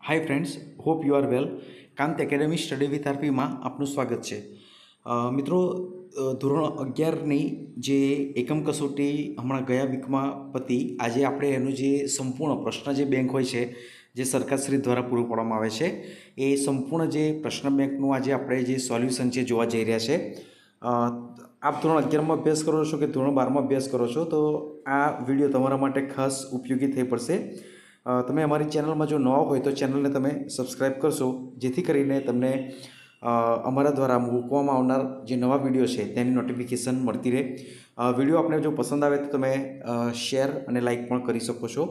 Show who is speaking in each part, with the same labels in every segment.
Speaker 1: Hi friends, hope you are well. Kant academy study with આરપીમાં આપનું સ્વાગત છે. મિત્રો, ધોરણ 11ની જે એકમ કસોટી હમણાં ગયા વીકમાં પતી, આજે આપણે એનું જે સંપૂર્ણ પ્રશ્ન જે બેંક હોય છે જે સરકારશ્રી દ્વારા પૂરું પાડવામાં આવે છે એ સંપૂર્ણ જે પ્રશ્ન બેંકનું આજે આપણે જે સોલ્યુશન છે જોવા જઈ રહ્યા છે. આપ ધોરણ 11માં અભ્યાસ કરો છો કે ધોરણ 12માં અભ્યાસ કરો છો તો આ વિડીયો તમારા માટે ખાસ ઉપયોગી થઈ પડશે. તમે અમારી ચેનલમાં જો નવા હોય તો ચેનલને તમે સબસ્ક્રાઈબ કરશો, જેથી કરીને તમને અમારા દ્વારા મૂકવામાં આવનાર જે નવા વિડીયો છે તેની નોટિફિકેશન મળતી રહે. વિડીયો આપણે જો પસંદ આવે તો તમે શેર અને લાઇક પણ કરી શકો છો.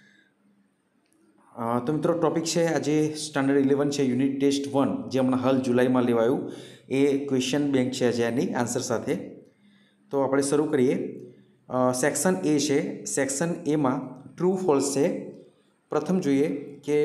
Speaker 1: તો મિત્રો, ટોપિક છે આજે સ્ટાન્ડર્ડ 11 છે, યુનિટ ટેસ્ટ 1, જે હમણાં હાલ જુલાઈમાં લેવાયું. એ ક્વેશ્ચન બેંક છે આજે એની આન્સર સાથે. તો આપણે શરૂ કરીએ. સેક્શન એ છે. સેક્શન એમાં ટ્રુ ફોલ્સ છે. પ્રથમ જોઈએ કે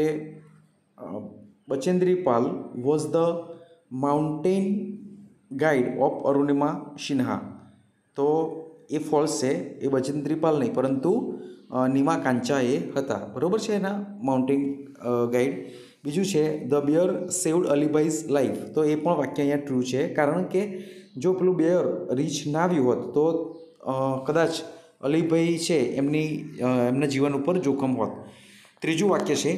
Speaker 1: Bachendri Pal was the mountain guide of Arunima Sinha. તો એ ફોલ્સ છે. એ બચેન્દ્રી પાલ નહીં પરંતુ નિમા કાંચા એ હતા. બરાબર છે એના માઉન્ટેન ગાઈડ. બીજું છે the bear saved Alibhai's life. તો એ પણ વાક્ય અહીંયા ટ્રુ છે, કારણ કે જો પેલું બેયર રીચ ના આવ્યું હોત તો કદાચ અલીભાઈ છે એમના જીવન ઉપર જોખમ હોત. ત્રીજું વાક્ય છે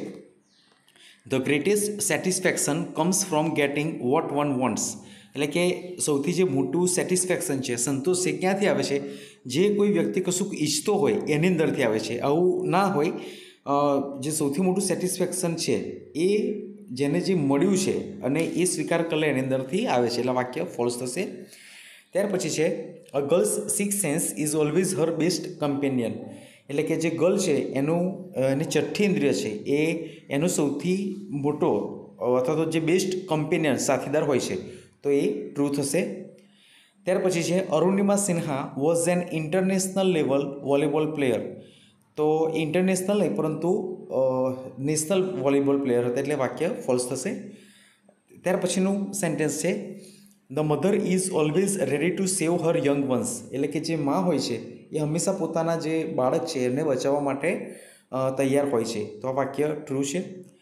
Speaker 1: the greatest satisfaction comes from getting what one wants. એટલે કે સૌથી જે મોટું સેટિસ્ફેક્શન છે, સંતોષ છે, ક્યાંથી આવે છે? જે કોઈ વ્યક્તિ કશુંક ઈચ્છતો હોય એની અંદરથી આવે છે. આવું ના હોય. જે સૌથી મોટું સેટિસ્ફેક્શન છે એ જેને જે મળ્યું છે અને એ સ્વીકાર કરે એની અંદરથી આવે છે. એટલે વાક્ય ફોલ્સ થશે. ત્યાર પછી છે a girl's six sense is always her best companion. એટલે કે જે ગર્લ છે એની છઠ્ઠી ઇન્દ્રિય છે એ એનો સૌથી મોટો અથવા તો જે બેસ્ટ કમ્પેનિયન સાથીદાર હોય છે. તો એ ટ્રુ થશે. ત્યાર પછી છે Arunima Sinha was an international level volleyball player. તો ઇન્ટરનેશનલ નહીં પરંતુ નેશનલ વોલીબોલ પ્લેયર હતા, એટલે વાક્ય ફોલ્સ થશે. ત્યાર પછીનું સેન્ટેન્સ છે the mother is always ready to save her young ones. એટલે કે જે માં હોય છે એ હંમેશા પોતાના જે બાળક છે એને બચાવવા માટે તૈયાર હોય છે. તો આ વાક્ય ટ્રુ છે.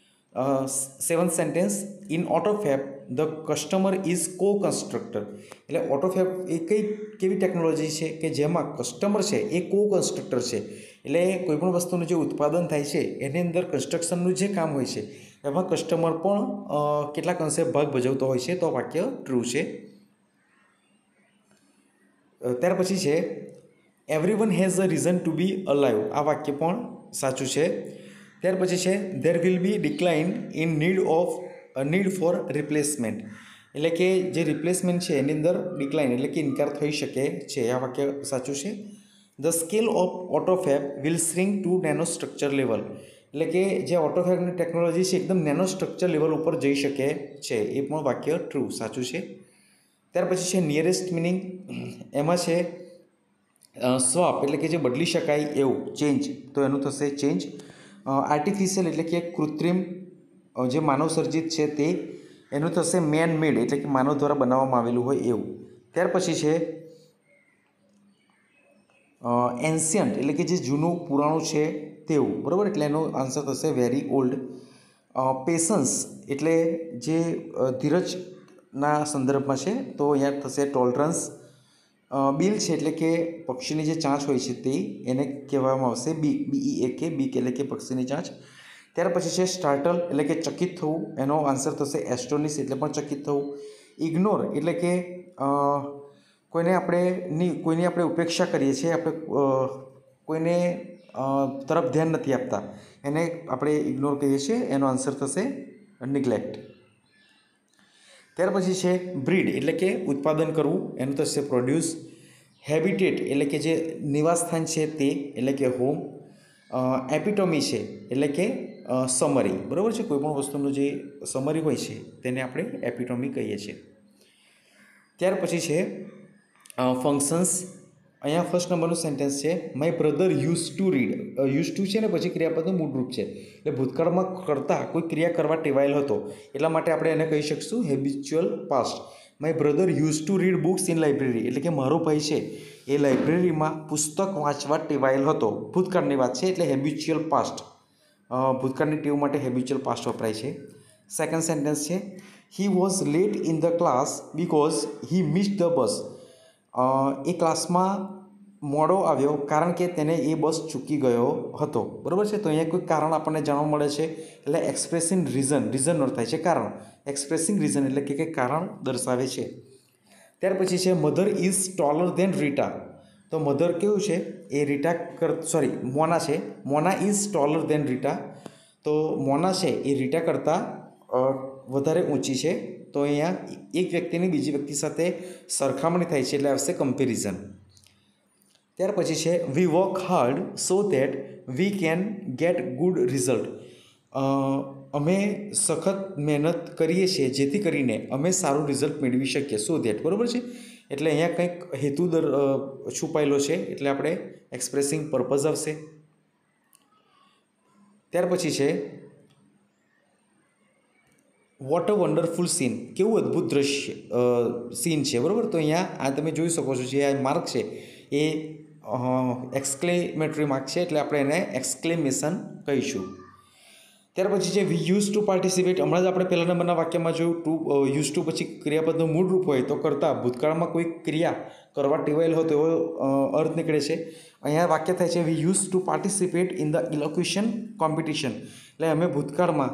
Speaker 1: Seventh sentence in Autofab the customer is co constructor. એટલે ઓટોફેબ એ કેવી ટેકનોલોજી છે કે જેમાં કસ્ટમર છે એ કો કન્સ્ટ્રક્ટર છે. એટલે કોઈપણ વસ્તુનું જે ઉત્પાદન થાય છે એની અંદર કન્સ્ટ્રક્શનનું જે કામ હોય છે એમાં કસ્ટમર પણ કેટલાક અંશે ભાગ ભજવતો હોય છે. તો વાક્ય ટ્રુ છે. ત્યાર પછી છે everyone has a reason to be alive. આ વાક્ય પણ સાચું છે. ત્યાર પછી છે there will be decline in need for replacement. એટલે કે જે રિપ્લેસમેન્ટ છે એની અંદર ડિક્લાઇન એટલે કે ઇનકાર થઈ શકે છે. આ વાક્ય સાચું છે. The scale of Autofab will shrink to nano structure level. એટલે કે જે ઓટોફેબની ટેકનોલોજી છે એકદમ નેનો સ્ટ્રક્ચર લેવલ ઉપર જઈ શકે છે. એ પણ વાક્ય ટ્રુ સાચું છે. ત્યાર પછી છે નિયરેસ્ટ મિનિંગ. એમાં છે સ્વાપ એટલે કે જે બદલી શકાય એવું, ચેન્જ, તો એનું થશે ચેન્જ. આર્ટિફિશિયલ એટલે કે કૃત્રિમ, જે માનવ સર્જિત છે તે, એનું થશે મેન મેડ એટલે કે માનવ દ્વારા બનાવવામાં આવેલું હોય એવું. ત્યાર પછી છે એન્શિયન્ટ એટલે કે જે જૂનું પુરાણું છે તેવું. બરાબર, એટલે એનો આન્સર થશે વેરી ઓલ્ડ. પેશન્સ એટલે જે ધીરજના સંદર્ભમાં છે તો અહીંયા થશે ટોલરન્સ. બિલ છે એટલે કે પક્ષીની જે ચાંચ હોય છે તે એને કહેવામાં આવશે BEAK, બીક એટલે કે પક્ષીની ચાંચ. ત્યાર પછી છે સ્ટાર્ટલ એટલે કે ચકિત થવું. એનો આન્સર થશે એસ્ટોનિશ એટલે પણ ચકિત થવું. ઇગ્નોર એટલે કે કોઈની આપણે ઉપેક્ષા કરીએ છીએ, આપણે કોઈને તરફ ધ્યાન નથી આપતા, એને આપણે ઇગ્નોર કહીએ છીએ. એનો આન્સર થશે નિગ્લેક્ટ. ત્યાર પછી છે બ્રીડ એટલે કે ઉત્પાદન કરવું. એનું થશે પ્રોડ્યુસ. હેબિટેટ એટલે કે જે નિવાસસ્થાન છે તે એટલે કે હોમ. એપિટોમી છે એટલે કે સમરી. બરાબર છે, કોઈપણ વસ્તુનું જે સમરી હોય છે તેને આપણે એપિટોમી કહીએ છીએ. ત્યાર પછી છે ફંક્શન્સ. અહીંયા ફર્સ્ટ નંબરનું સેન્ટેન્સ છે my brother use to read. Use to છે ને પછી ક્રિયાપદનું મૂળરૂપ છે, એટલે ભૂતકાળમાં કરતા કોઈ ક્રિયા કરવા ટેવાયેલ હતો એટલા માટે આપણે એને કહી શકશું habitual past. My brother use to read books in library. એટલે કે મારો ભાઈ છે એ લાઇબ્રેરીમાં પુસ્તક વાંચવા ટેવાયેલ હતો. ભૂતકાળની વાત છે એટલે હેબિચ્યુઅલ પાસ્ટ. ભૂતકાળની ટેવ માટે હેબિચ્યુઅલ પાસ્ટ વપરાય છે. સેકન્ડ સેન્ટેન્સ છે he was late in the class because he missed the bus. એ ક્લાસમાં મોડો આવ્યો કારણ કે તેને એ બસ ચૂકી ગયો હતો. બરાબર છે. તો અહીંયા કોઈ કારણ આપણને જાણવા મળે છે એટલે એક્સપ્રેસિંગ રીઝન અર્થ થાય છે કારણ. એક્સપ્રેસિંગ રીઝન એટલે કે કારણ દર્શાવે છે. ત્યાર પછી છે mother is taller than Rita. તો મધર કેવું છે એ મોના છે. Mona is taller than Rita. તો મોના છે એ રીટા કરતાં વધારે ઊંચી છે. તો અહીંયા એક વ્યક્તિની બીજી વ્યક્તિ સાથે સરખામણી થાય છે એટલે આવશે કમ્પેરિઝન. ત્યાર પછી છે we work hard so that we can get good result. અમે સખત મહેનત કરીએ છીએ જેથી કરીને અમે સારું રિઝલ્ટ મેળવી શકીએ. So that. બરાબર છે. એટલે અહીંયા કંઈક હેતુ છુપાયેલો છે એટલે આપણે એક્સપ્રેસિંગ પર્પઝ આવશે. ત્યાર પછી છે વોટ અ વન્ડરફુલ સીન. કેવું અદ્ભુત દ્રશ્ય સીન છે. બરાબર. તો અહીંયા આ તમે જોઈ શકો છો જે આ માર્ક છે એ એક્સક્લેમેટરી માર્ક છે એટલે આપણે એને એક્સક્લેમેશન કહીશું. ત્યાર પછી છે વી યુઝ ટુ પાર્ટિસિપેટ. હમણાં જ આપણે પહેલા નંબરના વાક્યમાં જોયું યુઝ ટુ પછી ક્રિયાપદનું મૂળ રૂપ હોય તો કરતાં ભૂતકાળમાં કોઈ ક્રિયા કરવા ટેવાયેલ હોય તો એવો અર્થ નીકળે છે. અહીંયા વાક્ય થાય છે we use to participate in the elocution competition. એટલે અમે ભૂતકાળમાં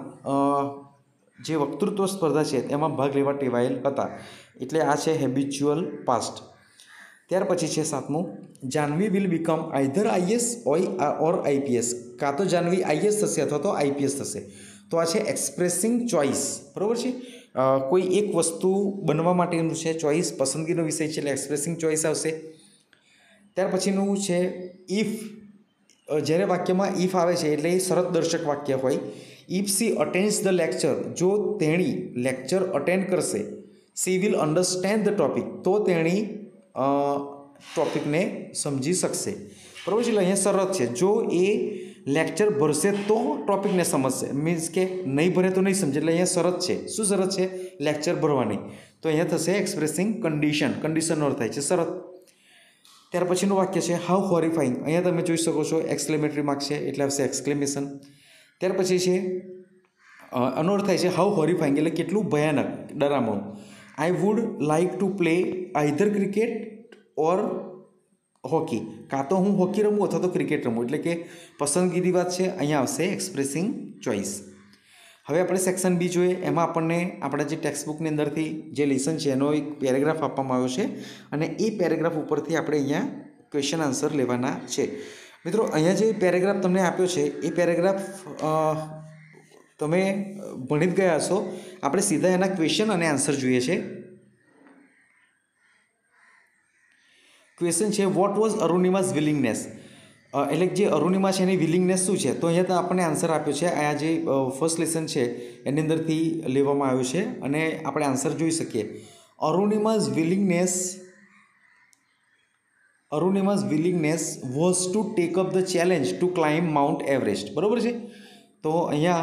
Speaker 1: જે વક્તૃત્વ સ્પર્ધા છે એમાં ભાગ લેવા ટેવાયેલ હતા. એટલે આ છે હેબિચ્યુઅલ પાસ્ટ. ત્યાર પછી છે સાતમું Jahnavi will become either IAS or IPS. કાં તો જાહ્નવી આઈએસ થશે અથવા તો આઈપીએસ થશે. તો આ છે એક્સપ્રેસિંગ ચોઇસ. બરાબર છે. કોઈ એક વસ્તુ બનવા માટેનું છે ચોઇસ પસંદગીનો વિષય છે એટલે એક્સપ્રેસિંગ ચોઇસ આવશે. ત્યાર પછીનું છે ઇફ. જ્યારે વાક્યમાં ઇફ આવે છે એટલે એ શરત દર્શક વાક્ય હોય. If she attends the lecture. જો તેણી લેક્ચર અટેન્ડ કરશે she will understand the topic. તો તેણી ટોપિકને સમજી શકશે. બરાબર છે. એટલે અહીંયા શરત છે જો એ લેક્ચર ભરશે તો ટોપિકને સમજશે. મીન્સ કે નહીં ભરે તો નહીં સમજે. એટલે અહીંયા શરત છે. શું શરત છે? લેક્ચર ભરવાની. તો અહીંયા થશે એક્સપ્રેસિંગ કન્ડિશનનો અર્થ થાય છે શરત. ત્યાર પછીનું વાક્ય છે હાઉ હોરિફાઈંગ. અહીંયા તમે જોઈ શકો છો એક્સક્લેમેટરી માર્ક છે એટલે આવશે એક્સક્લેમેશન. ત્યાર પછી છે આનો અર્થ થાય છે હાઉ હોરિફાઈંગ એટલે કેટલું ભયાનક ડરામણું. I would like to play either cricket or hockey. કાં તો હું હોકી રમું અથવા તો ક્રિકેટ રમું. એટલે કે પસંદગીની વાત છે. અહીંયા આવશે એક્સપ્રેસિંગ ચોઇસ. હવે આપણે સેક્શન બી જોઈએ. એમાં આપણને આપણા જે ટેક્સ્ટબુકની અંદરથી જે લેસન છે એનો એક પેરેગ્રાફ આપવામાં આવ્યો છે અને એ પેરેગ્રાફ ઉપરથી આપણે અહીંયા ક્વેશ્ચન આન્સર લેવાના છે. મિત્રો અહીંયા જે પેરેગ્રાફ તમને આપ્યો છે એ પેરેગ્રાફ તમે ભણી જ ગયા હશો. આપણે સીધા એના ક્વેશ્ચન અને આન્સર જોઈએ છે. ક્વેશ્ચન છે વોટ વોઝ અરુણિમાઝ વિલિંગનેસ. એટલે જે અરુણિમા છે એની વિલિંગનેસ શું છે? તો અહીંયા તો આપણને આન્સર આપ્યો છે. આ જે ફર્સ્ટ લેસન છે એની અંદરથી લેવામાં આવ્યું છે અને આપણે આન્સર જોઈ શકીએ. Arunima's willingness was to take up the challenge to climb mount Everest. બરાબર છે. તો અહીંયા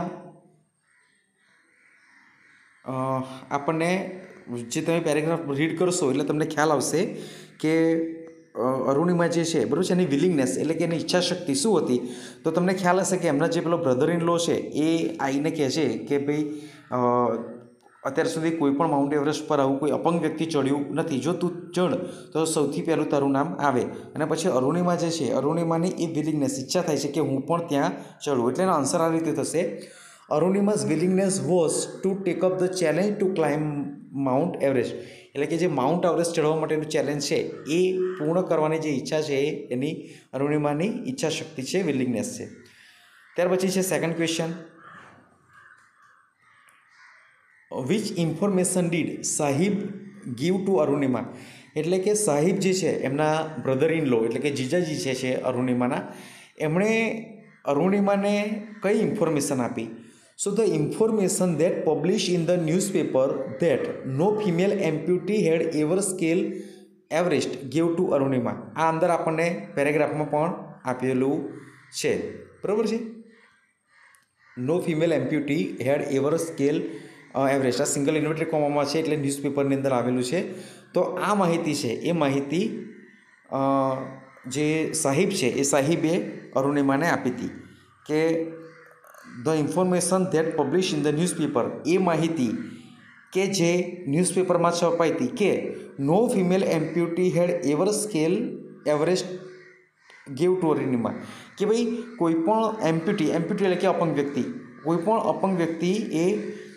Speaker 1: આપણને જે તમે પેરેગ્રાફ રીડ કરશો એટલે તમને ખ્યાલ આવશે કે અરુણિમા જે છે બરાબર છે એની વિલિંગનેસ એટલે કે એની ઈચ્છાશક્તિ શું હતી. તો તમને ખ્યાલ હશે કે એમના જે પેલો બ્રધર ઇન લો છે એ આઈને કહે છે કે ભાઈ અત્યાર સુધી કોઈ પણ માઉન્ટ એવરેસ્ટ પર આવું કોઈ અપંગ વ્યક્તિ ચડ્યું નથી. જો તું ચડ તો સૌથી પહેલું તારું નામ આવે. અને પછી અરુણિમા જે છે અરુણિમાની એ વિલિંગનેસ ઈચ્છા થાય છે કે હું પણ ત્યાં ચડું. એટલે એનો આન્સર આ રીતે થશે Arunima's willingness was to take up the challenge to climb mount Everest. એટલે કે જે માઉન્ટ એવરેસ્ટ ચડવા માટેનું ચેલેન્જ છે એ પૂર્ણ કરવાની જે ઈચ્છા છે એ એની અરુણિમાની ઈચ્છા શક્તિ છે, વિલિંગનેસ છે. ત્યાર પછી છે second question which information did Sahib give to Arunima. એટલે કે સાહિબ જે છે એમના બ્રધર ઇન લો એટલે કે જીજાજી છે અરુણિમાના, એમણે અરુણિમાને કઈ ઇન્ફોર્મેશન આપી? So the information that publish in the newspaper that no female amputee had ever scale Everest gave to Arunima. આ અંદર આપણને પેરેગ્રાફમાં પણ આપેલું છે. બરાબર છે. No female amputee had ever scale Everest. આ સિંગલ ઇન્વર્ટેડ કોમામાં છે એટલે ન્યૂઝપેપરની અંદર આવેલું છે. તો આ માહિતી છે એ માહિતી જે સાહિબ છે એ સાહિબે અરુણિમાને આપી હતી કે the information that publish in the newspaper, એ માહિતી કે જે ન્યૂઝપેપરમાં છપાઈ હતી કે no female amputee had ever scale Everest give to Arunima, કે ભાઈ કોઈ પણ એમ્પ્યુટી એટલે કે અપંગ વ્યક્તિ, કોઈ પણ અપંગ વ્યક્તિ એ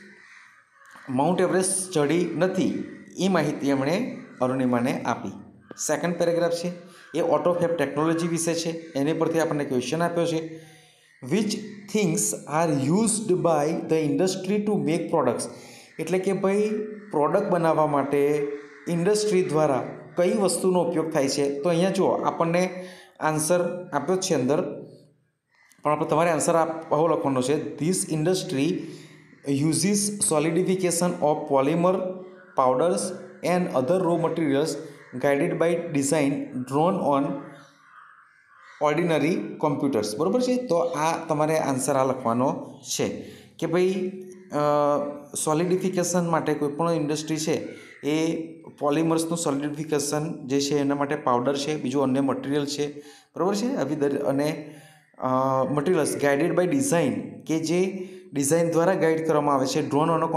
Speaker 1: માઉન્ટ એવરેસ્ટ ચડી નથી, એ માહિતી એમણે અરુણિમાને આપી. સેકન્ડ પેરેગ્રાફ છે એ ઓટોફેબ ટેકનોલોજી વિશે છે, એની પરથી આપણને ક્વેશ્ચન આપ્યો છે. Which things are used by the industry to make products, એટલે કે ભાઈ પ્રોડક્ટ બનાવવા માટે ઇન્ડસ્ટ્રી દ્વારા કઈ વસ્તુનો ઉપયોગ થાય છે. તો અહીંયા જુઓ આપણને આન્સર આપ્યો છે અંદર, પણ આપણે તમારે આન્સર આવો લખવાનો છે. This industry uses solidification of polymer powders and other raw materials guided by design drawn on ordinary computers. બરાબર છે. તો આ તમારે આન્સર આ લખવાનો છે કે ભાઈ સોલિડિફિકેશન માટે કોઈ પણ ઇન્ડસ્ટ્રી છે એ પોલિમર્સનું સોલિડિફિકેશન જે છે એના માટે પાવડર છે, બીજું અન્ય મટીરિયલ છે, બરાબર છે. અને મટીરિયલ્સ ગાઈડેડ બાય ડિઝાઇન, કે જે ડિઝાઇન દ્વારા ગાઈડ કરવામાં આવે છે, ડ્રોન ઓન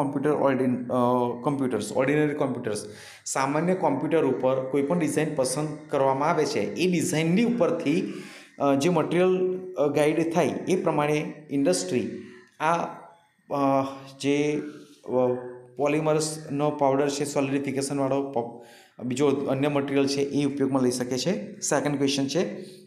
Speaker 1: ઓર્ડિનરી કોમ્પ્યુટર્સ, સામાન્ય કોમ્પ્યુટર ઉપર કોઈ પણ ડિઝાઇન પસંદ કરવામાં આવે છે, એ ડિઝાઇનની ઉપરથી જે મટીરિયલ ગાઈડ થાય એ પ્રમાણે ઇન્ડસ્ટ્રી આ જે પોલિમર્સનો પાવડર છે સોલિડિફિકેશનવાળો, બીજો અન્ય મટીરિયલ છે એ ઉપયોગમાં લઈ શકે છે. સેકન્ડ ક્વેશ્ચન છે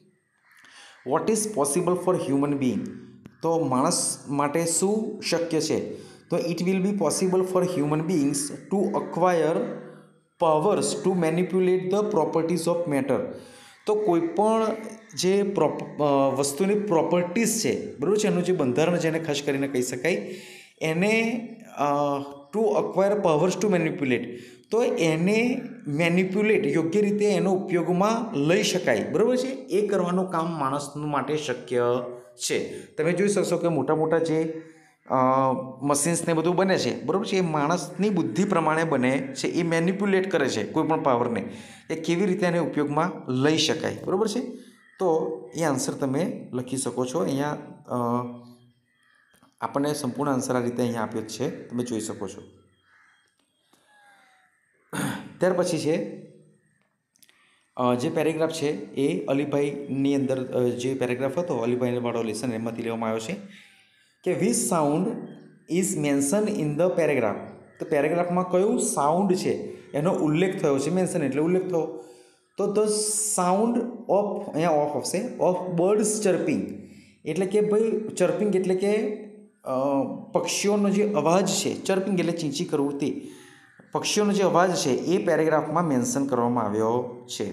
Speaker 1: what is possible for human being, તો માણસ માટે શું શક્ય છે. તો it will be possible for human beings to acquire powers to manipulate the properties of matter. તો કોઈ પણ જે વસ્તુની પ્રોપર્ટીઝ છે, બરાબર છે, એનું જે બંધારણ જેને ખાસ કરીને કહી શકાય, એને to acquire powers to manipulate, તો એને મેનિપ્યુલેટ યોગ્ય રીતે એનો ઉપયોગમાં લઈ શકાય, બરાબર છે, એ કરવાનું કામ માણસ માટે શક્ય છે. તમે જોઈ શકશો કે મોટા મોટા જે મશીન્સને બધું બને છે, બરાબર છે, એ માણસની બુદ્ધિ પ્રમાણે બને છે, એ મેનિપ્યુલેટ કરે છે કોઈ પણ પાવરને, એ કેવી રીતે એને ઉપયોગમાં લઈ શકાય, બરાબર છે. તો એ આન્સર તમે લખી શકો છો. અહીંયા આપણને સંપૂર્ણ આન્સર આ રીતે અહીંયા આપ્યો છે, તમે જોઈ શકો છો. ત્યાર પછી છે જે પેરેગ્રાફ છે એ અલીભાઈની અંદર જે પેરેગ્રાફ હતો અલીભાઈને વાળો લેસન એમાંથી લેવામાં આવ્યો છે કે which sound is mention in the paragraph. તો પેરેગ્રાફમાં કયું સાઉન્ડ છે એનો ઉલ્લેખ થયો છે, મેન્શન એટલે ઉલ્લેખ થયો. તો ધ સાઉન્ડ ઓફ, અહીંયા ઓફ આવશે, ઓફ બર્ડ્સ ચર્પિંગ, એટલે કે ભાઈ ચર્પિંગ એટલે કે પક્ષીઓનો જે અવાજ છે, ચર્પિંગ એટલે ચીંચી કરવું, તે પક્ષીઓનો જે અવાજ છે એ પેરેગ્રાફમાં મેન્શન કરવામાં આવ્યો છે.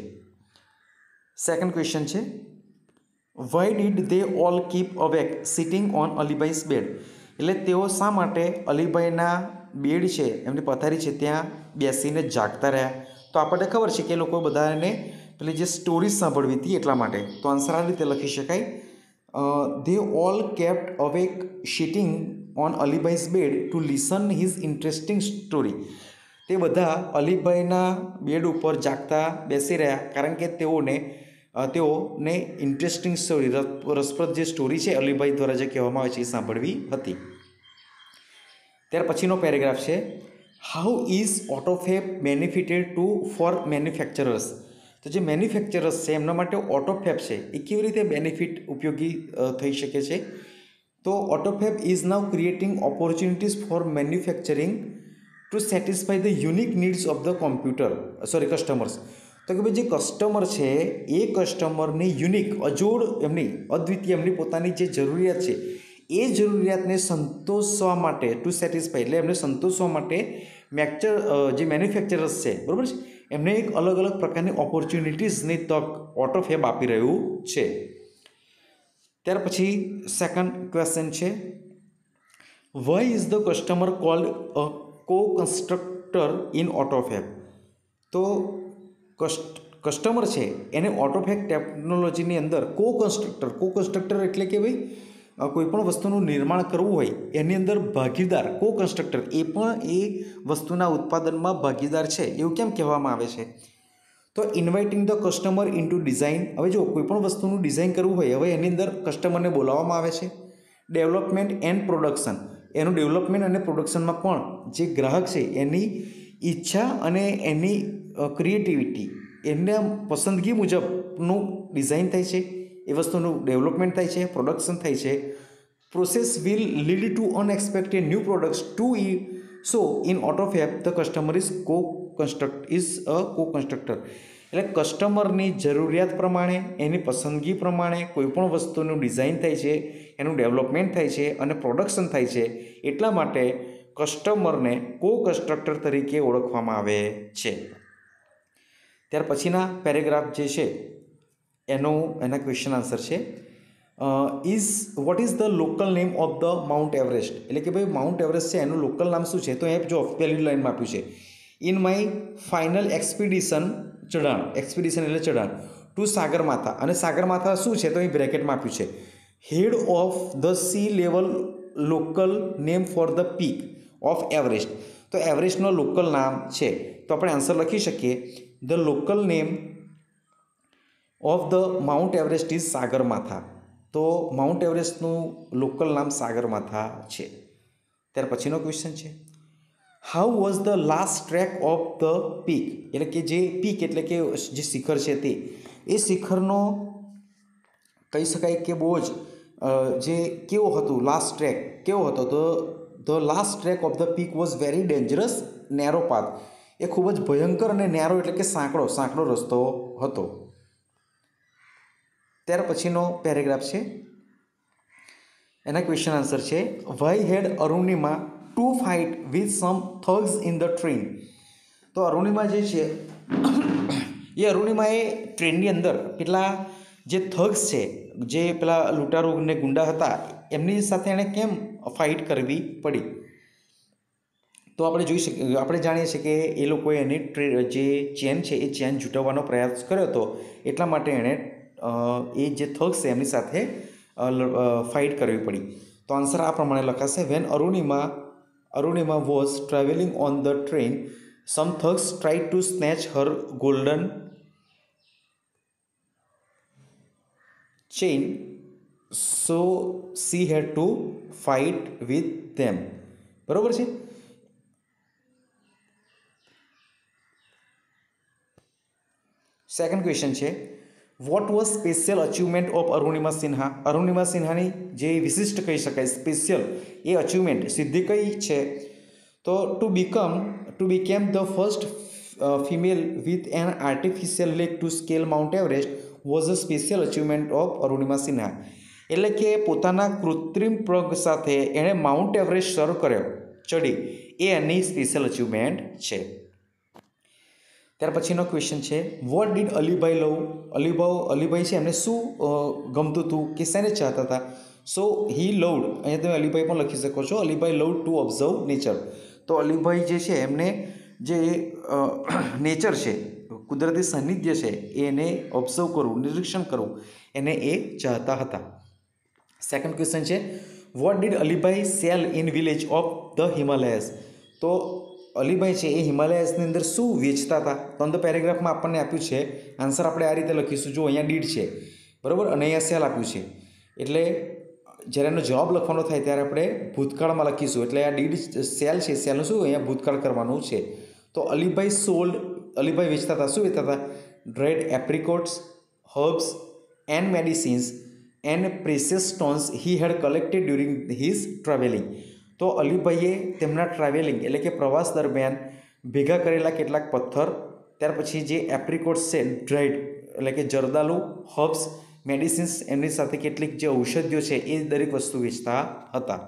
Speaker 1: સેકન્ડ ક્વેશ્ચન છે why did they all keep awake sitting on Alibhai's bed, એટલે તેઓ શા માટે અલીભાઈના બેડ છે, એમની પથારી છે ત્યાં બેસીને જાગતા રહ્યા. તો આપણને ખબર છે કે એ લોકો બધાને પેલી જે સ્ટોરીઝ સાંભળવી હતી એટલા માટે. તો આન્સર આ રીતે લખી શકાય they all kept awake sitting on Alibhai's bed to listen his interesting story. તે બધા અલીભાઈના બેડ ઉપર જાગતા બેસી રહ્યા કારણ કે તેઓને ઇન્ટરેસ્ટિંગ સ્ટોરી, રસપ્રદ જે સ્ટોરી છે અલીભાઈ દ્વારા જે કહેવામાં આવે છે એ સાંભળવી હતી. ત્યાર પછીનો પેરેગ્રાફ છે how is Autofab benefited to for manufacturers. તો જે મેન્યુફેક્ચરર્સ છે એમના માટે ઓટોફેબ છે એ કેવી રીતે બેનિફિટ ઉપયોગી થઈ શકે છે. તો Autofab is now creating opportunities for manufacturing to satisfy the unique needs of the customers. તો કે ભાઈ જે કસ્ટમર છે એ કસ્ટમરની યુનિક, અજોડ, એમની અદ્વિતીય, એમની પોતાની જે જરૂરિયાત છે એ જરૂરિયાતને સંતોષવા માટે, ટુ સેટિસ્ફાય એટલે એમને સંતોષવા માટે જે મેન્યુફેક્ચરર્સ છે, બરાબર છે, એમને એક અલગ અલગ પ્રકારની ઓપોર્ચ્યુનિટીઝની તક ઓટોફેબ આપી રહ્યું છે. ત્યાર પછી સેકન્ડ ક્વેશ્ચન છે why is the customer called a co constructor in ઓટોફેબ. તો કસ્ટમર છે એને ઓટોફેબ ટેકનોલોજીની અંદર કો કન્સ્ટ્રક્ટર એટલે કે ભાઈ કોઈ પણ વસ્તુનું નિર્માણ કરવું હોય એની અંદર ભાગીદાર, કો કન્સ્ટ્રક્ટર, એ પણ એ વસ્તુના ઉત્પાદનમાં ભાગીદાર છે એવું કેમ કહેવામાં આવે છે. તો inviting the customer in to design. હવે જો કોઈ પણ વસ્તુનું ડિઝાઇન કરવું હોય, હવે એની અંદર કસ્ટમરને બોલાવવામાં આવે છે, ડેવલપમેન્ટ એન્ડ પ્રોડક્શન, એનું ડેવલપમેન્ટ અને પ્રોડક્શનમાં પણ જે ગ્રાહક છે એની ઈચ્છા અને એની ક્રિએટિવિટી, એના પસંદગી મુજબનું ડિઝાઇન થાય છે, એ વસ્તુનું ડેવલપમેન્ટ થાય છે, પ્રોડક્શન થાય છે. Process will lead to unexpected new products to so in Autofab the customer is a co constructor. એટલે કસ્ટમરની જરૂરિયાત પ્રમાણે, એની પસંદગી પ્રમાણે કોઈપણ વસ્તુનું ડિઝાઇન થાય છે, એનું ડેવલપમેન્ટ થાય છે અને પ્રોડક્શન થાય છે. એટલા માટે કસ્ટમરને કો કન્સ્ટ્રક્ટર તરીકે ઓળખવામાં આવે છે. ત્યાર પછીના પેરેગ્રાફ જે છે એના ક્વેશ્ચન આન્સર છે. What is the local name of the mount Everest? એટલે કે ભાઈ માઉન્ટ એવરેસ્ટ છે એનું લોકલ નામ શું છે? તો એ જો પહેલી લાઈનમાં આપ્યું છે, ઇન માય ફાઇનલ એક્સપિડિશન, ચઢાણ, એક્સપિડિશન એટલે ચઢાણ, ટુ સાગરમાથા. અને સાગરમાથા શું છે? તો અહીં બ્રેકેટમાં આપ્યું છે, head of the sea level local name for the peak of Everest. તો એવરેસ્ટનો લોકલ નામ છે, તો આપણે આન્સર લખી શકીએ, the local name of the mount Everest is Sagarmatha. તો માઉન્ટ એવરેસ્ટનું લોકલ નામ સાગરમાથા છે. ત્યાર પછીનો ક્વેશ્ચન છે, how was the last trek of the peak? એટલે કે જે પીક એટલે કે જે શિખર છે તે, એ શિખરનો કહી શકાય કે બહુ જ જે કેવો હતો, લાસ્ટ ટ્રેક કેવો હતો? તો the last trek of the peak was very dangerous narrow path. એ ખૂબ જ ભયંકર અને નેરો એટલે કે સાંકડો રસ્તો હતો. ત્યાર પછીનો પેરેગ્રાફ છે, એના ક્વેશ્ચન આન્સર છે, why had Arunima to fight with some thugs in the train? તો અરુણિમા જે છે એ અરુણિમાએ ટ્રેનની અંદર પેલા જે થગ્સ છે, જે પેલા લૂંટારૂ ને ગુંડા હતા, એમની સાથે એણે કેમ ફાઇટ કરવી પડી? તો આપણે જાણીએ છીએ કે એ લોકોએ એની જે ચેન છે એ ચેન જૂટવવાનો પ્રયાસ કર્યો હતો. એટલા માટે એણે એ જે થગ્સ છે એમની સાથે ફાઇટ કરવી પડી. તો આન્સર આ પ્રમાણે લખાશે, when Arunima was travelling on the train, some thugs tried to snatch her golden chain, so she had to fight with them. બરોબર છે. સેકન્ડ ક્વેશ્ચન છે, what was special achievement of Arunima Sinha? Arunima સિન્હાની જે વિશિષ્ટ કહી શકાય સ્પેશિયલ એ અચીવમેન્ટ સિદ્ધિ કઈ છે? તો to became the first female with an artificial leg to scale mount Everest was a special achievement of Arunima Sinha. એટલે કે પોતાના કૃત્રિમ પગ સાથે એણે માઉન્ટ એવરેસ્ટ સર કર્યો, ચડી, એ એની સ્પેશિયલ અચીવમેન્ટ છે. ત્યાર પછીનો ક્વેશ્ચન છે, વોટ ડીડ અલીભાઈ લવ? અલીભાઈ છે એમને શું ગમતું હતું કે શેને ચાહતા હતા? સો હી લવડ, અહીંયા તમે અલીભાઈ પણ લખી શકો છો, Alibhai love to observe nature. તો અલીભાઈ જે છે એમને જે નેચર છે, કુદરતી સાનિધ્ય છે, એને ઓબ્ઝર્વ કરવું, નિરીક્ષણ કરવું, એને એ ચાહતા હતા. સેકન્ડ ક્વેશ્ચન છે, what did Alibhai sell in village of the Himalayas? તો અલીભાઈ છે એ હિમાલયાઝની અંદર શું વેચતા હતા? તો અંદર પેરેગ્રાફમાં આપણને આપ્યું છે, આન્સર આપણે આ રીતે લખીશું, જો અહીંયા ડીડ છે, બરાબર, અને અહીંયા સેલ આપ્યું છે. એટલે જ્યારે એનો જવાબ લખવાનો થાય ત્યારે આપણે ભૂતકાળમાં લખીશું. એટલે આ ડીડ સેલ છે, સેલનું શું અહીંયા ભૂતકાળ કરવાનું છે. તો અલીભાઈ વેચતા હતા, શું વેચતા હતા? Dried apricots, herbs and medicines and precious stones he had collected during his travelling. તો અલીભાઈએ તેમના ટ્રાવેલિંગ એટલે કે પ્રવાસ દરમિયાન ભેગા કરેલા કેટલાક પથ્થર, ત્યાર પછી જે એપ્રિકોટ્સ છે, ડ્રાઈડ એટલે કે જરદાલુ, હર્બ્સ, મેડિસિન્સ, એમની સાથે કેટલીક જે ઔષધિઓ છે એ દરેક વસ્તુ વેચતા હતા.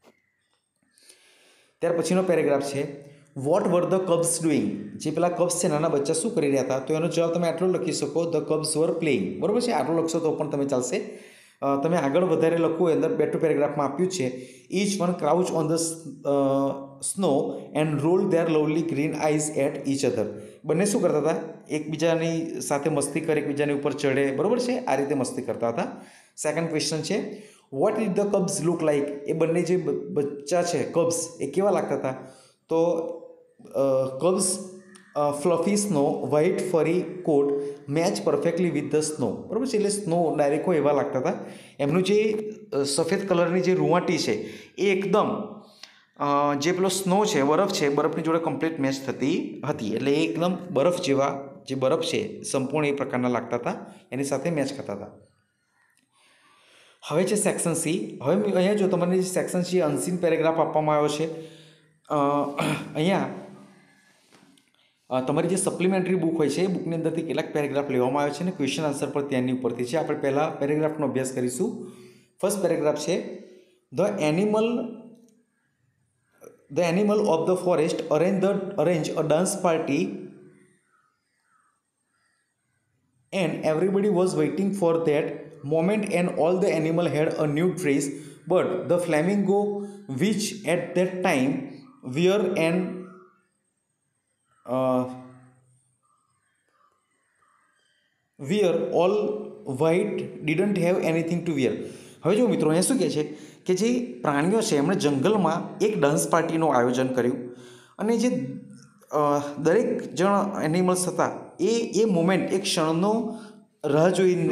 Speaker 1: ત્યાર પછીનો પેરેગ્રાફ છે, what were the cubs doing? જે પેલા કબ્સ છે, નાના બચ્ચા શું કરી રહ્યા હતા? તો એનો જવાબ તમે આટલો લખી શકો, ધ કબ્સ વર પ્લેઇંગ. બરાબર છે, આટલો લખશો તો પણ તમે ચાલશે. તમે આગળ વધારે લખવું અંદર બેઠું પેરેગ્રાફમાં આપ્યું છે, each one crouch on the snow and roll their lovely green eyes at each other. બંને શું કરતા હતા? એકબીજાની સાથે મસ્તી કરે, એકબીજાની ઉપર ચડે, બરાબર છે, આ રીતે મસ્તી કરતા હતા. સેકન્ડ ક્વેશ્ચન છે, what did the cubs look like? એ બંને જે બચ્ચા છે કબ્સ, એ કેવા લાગતા હતા? તો cubs fluffy snow white fur coat match perfectly with the snow, બરાબર છે. એટલે સ્નો ડાયરેક્ટ એવા લાગતા હતા. એમનું જે સફેદ કલરની જે રૂંવાટી છે એ એકદમ જે પેલો સ્નો છે, બરફ છે, બરફની જોડે કમ્પ્લીટ મેચ થતી હતી. એટલે એ એકદમ બરફ જેવા જે બરફ છે સંપૂર્ણ એ પ્રકારના લાગતા હતા, એની સાથે મેચ કરતા હતા. હવે છે સેક્શન સી. હવે અહીંયા જો તમારે જે સેક્શન સી અનસીન પેરેગ્રાફ આપવામાં આવ્યો છે, અહીંયા તમારી જે સપ્લિમેન્ટરી બુક હોય છે એ બુકની અંદરથી કેટલાક પેરેગ્રાફ લેવામાં આવે છે અને ક્વેશ્ચન આન્સર પર ત્યાંની ઉપરથી છે. આપણે પહેલાં પેરેગ્રાફનો અભ્યાસ કરીશું. ફર્સ્ટ પેરેગ્રાફ છે, the animal of the forest arrange a dance party and everybody was waiting for that moment and all the animal had a new dress, but the flamingo which at that time were all white didn't have anything to wear. હવે જો મિત્રો અહીંયા શું કહે છે કે જે પ્રાણીઓ છે એમણે જંગલમાં એક ડાન્સ પાર્ટીનું આયોજન કર્યું અને જે દરેક જણ એનિમલ્સ હતા એ મોમેન્ટ, એક ક્ષણનો રાહ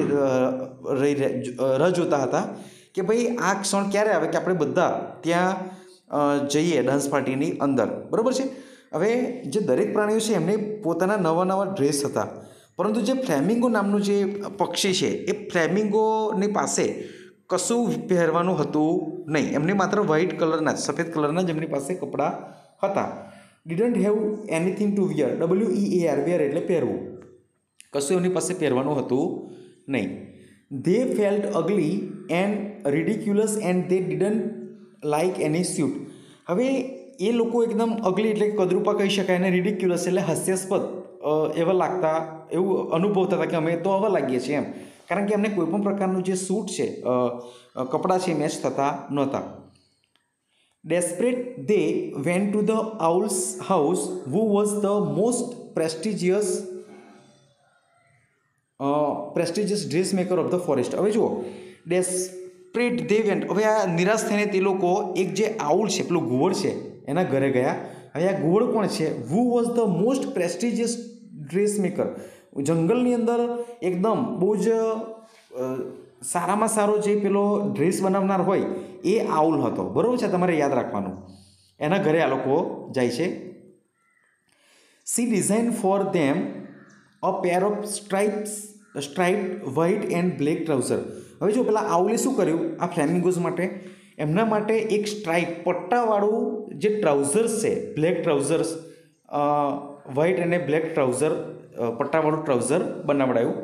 Speaker 1: જોતા હતા કે ભાઈ આ ક્ષણ ક્યારે આવે કે આપણે બધા ત્યાં જઈએ ડાન્સ પાર્ટીની અંદર, બરાબર છે. હવે જે દરેક પ્રાણીઓ છે એમને પોતાના નવા નવા ડ્રેસ હતા, પરંતુ જે ફ્લેમિંગો નામનું જે પક્ષી છે એ ફ્લેમિંગોની પાસે કશું પહેરવાનું હતું નહીં. એમને માત્ર વ્હાઇટ કલરના, સફેદ કલરના જ એમની પાસે કપડાં હતા. Didn't have anything to wear, WEAR, wear એટલે પહેરવું, કશું એમની પાસે પહેરવાનું હતું નહીં. They felt ugly and ridiculous and they didn't like any suit. હવે એ લોકો એકદમ અગલી એટલે કદરૂપા કહી શકાય, અને રિડિક્યુલસ એટલે હાસ્યાસ્પદ એવા લાગતા, એવું અનુભવતા હતા કે અમે તો આવા લાગીએ છીએ એમ, કારણ કે એમને કોઈ પણ પ્રકારનું જે સૂટ છે, કપડાં છે, મેચ થતા નહોતા. Desperate, they went to the owl's house, who was the most prestigious dressmaker of the forest. હવે જુઓ, desperate they went. હવે આ નિરાશ થઈને તે લોકો એક જે આઉલ છે, પેલું ઘુવડ છે, એના ઘરે ગયા. હવે આ ઘુવડ કોણ છે? who was the most prestigious dressmaker. જંગલની અંદર એકદમ બહુ જ સારામાં સારો જે પેલો ડ્રેસ બનાવનાર હોય એ આઉલ હતો, બરાબર છે, તમારે યાદ રાખવાનું. એના ઘરે આ લોકો જાય છે. She design for them a pair of striped white and black trouser. હવે જો પેલા આઉલે શું કર્યું આ ફ્લેમિંગોઝ માટે, એમના માટે એક સ્ટ્રાઇપ પટ્ટાવાળું જે ટ્રાઉઝર્સ છે, બ્લેક ટ્રાઉઝર્સ, વ્હાઇટ અને બ્લેક ટ્રાઉઝર, પટ્ટાવાળું ટ્રાઉઝર બનાવડાયું.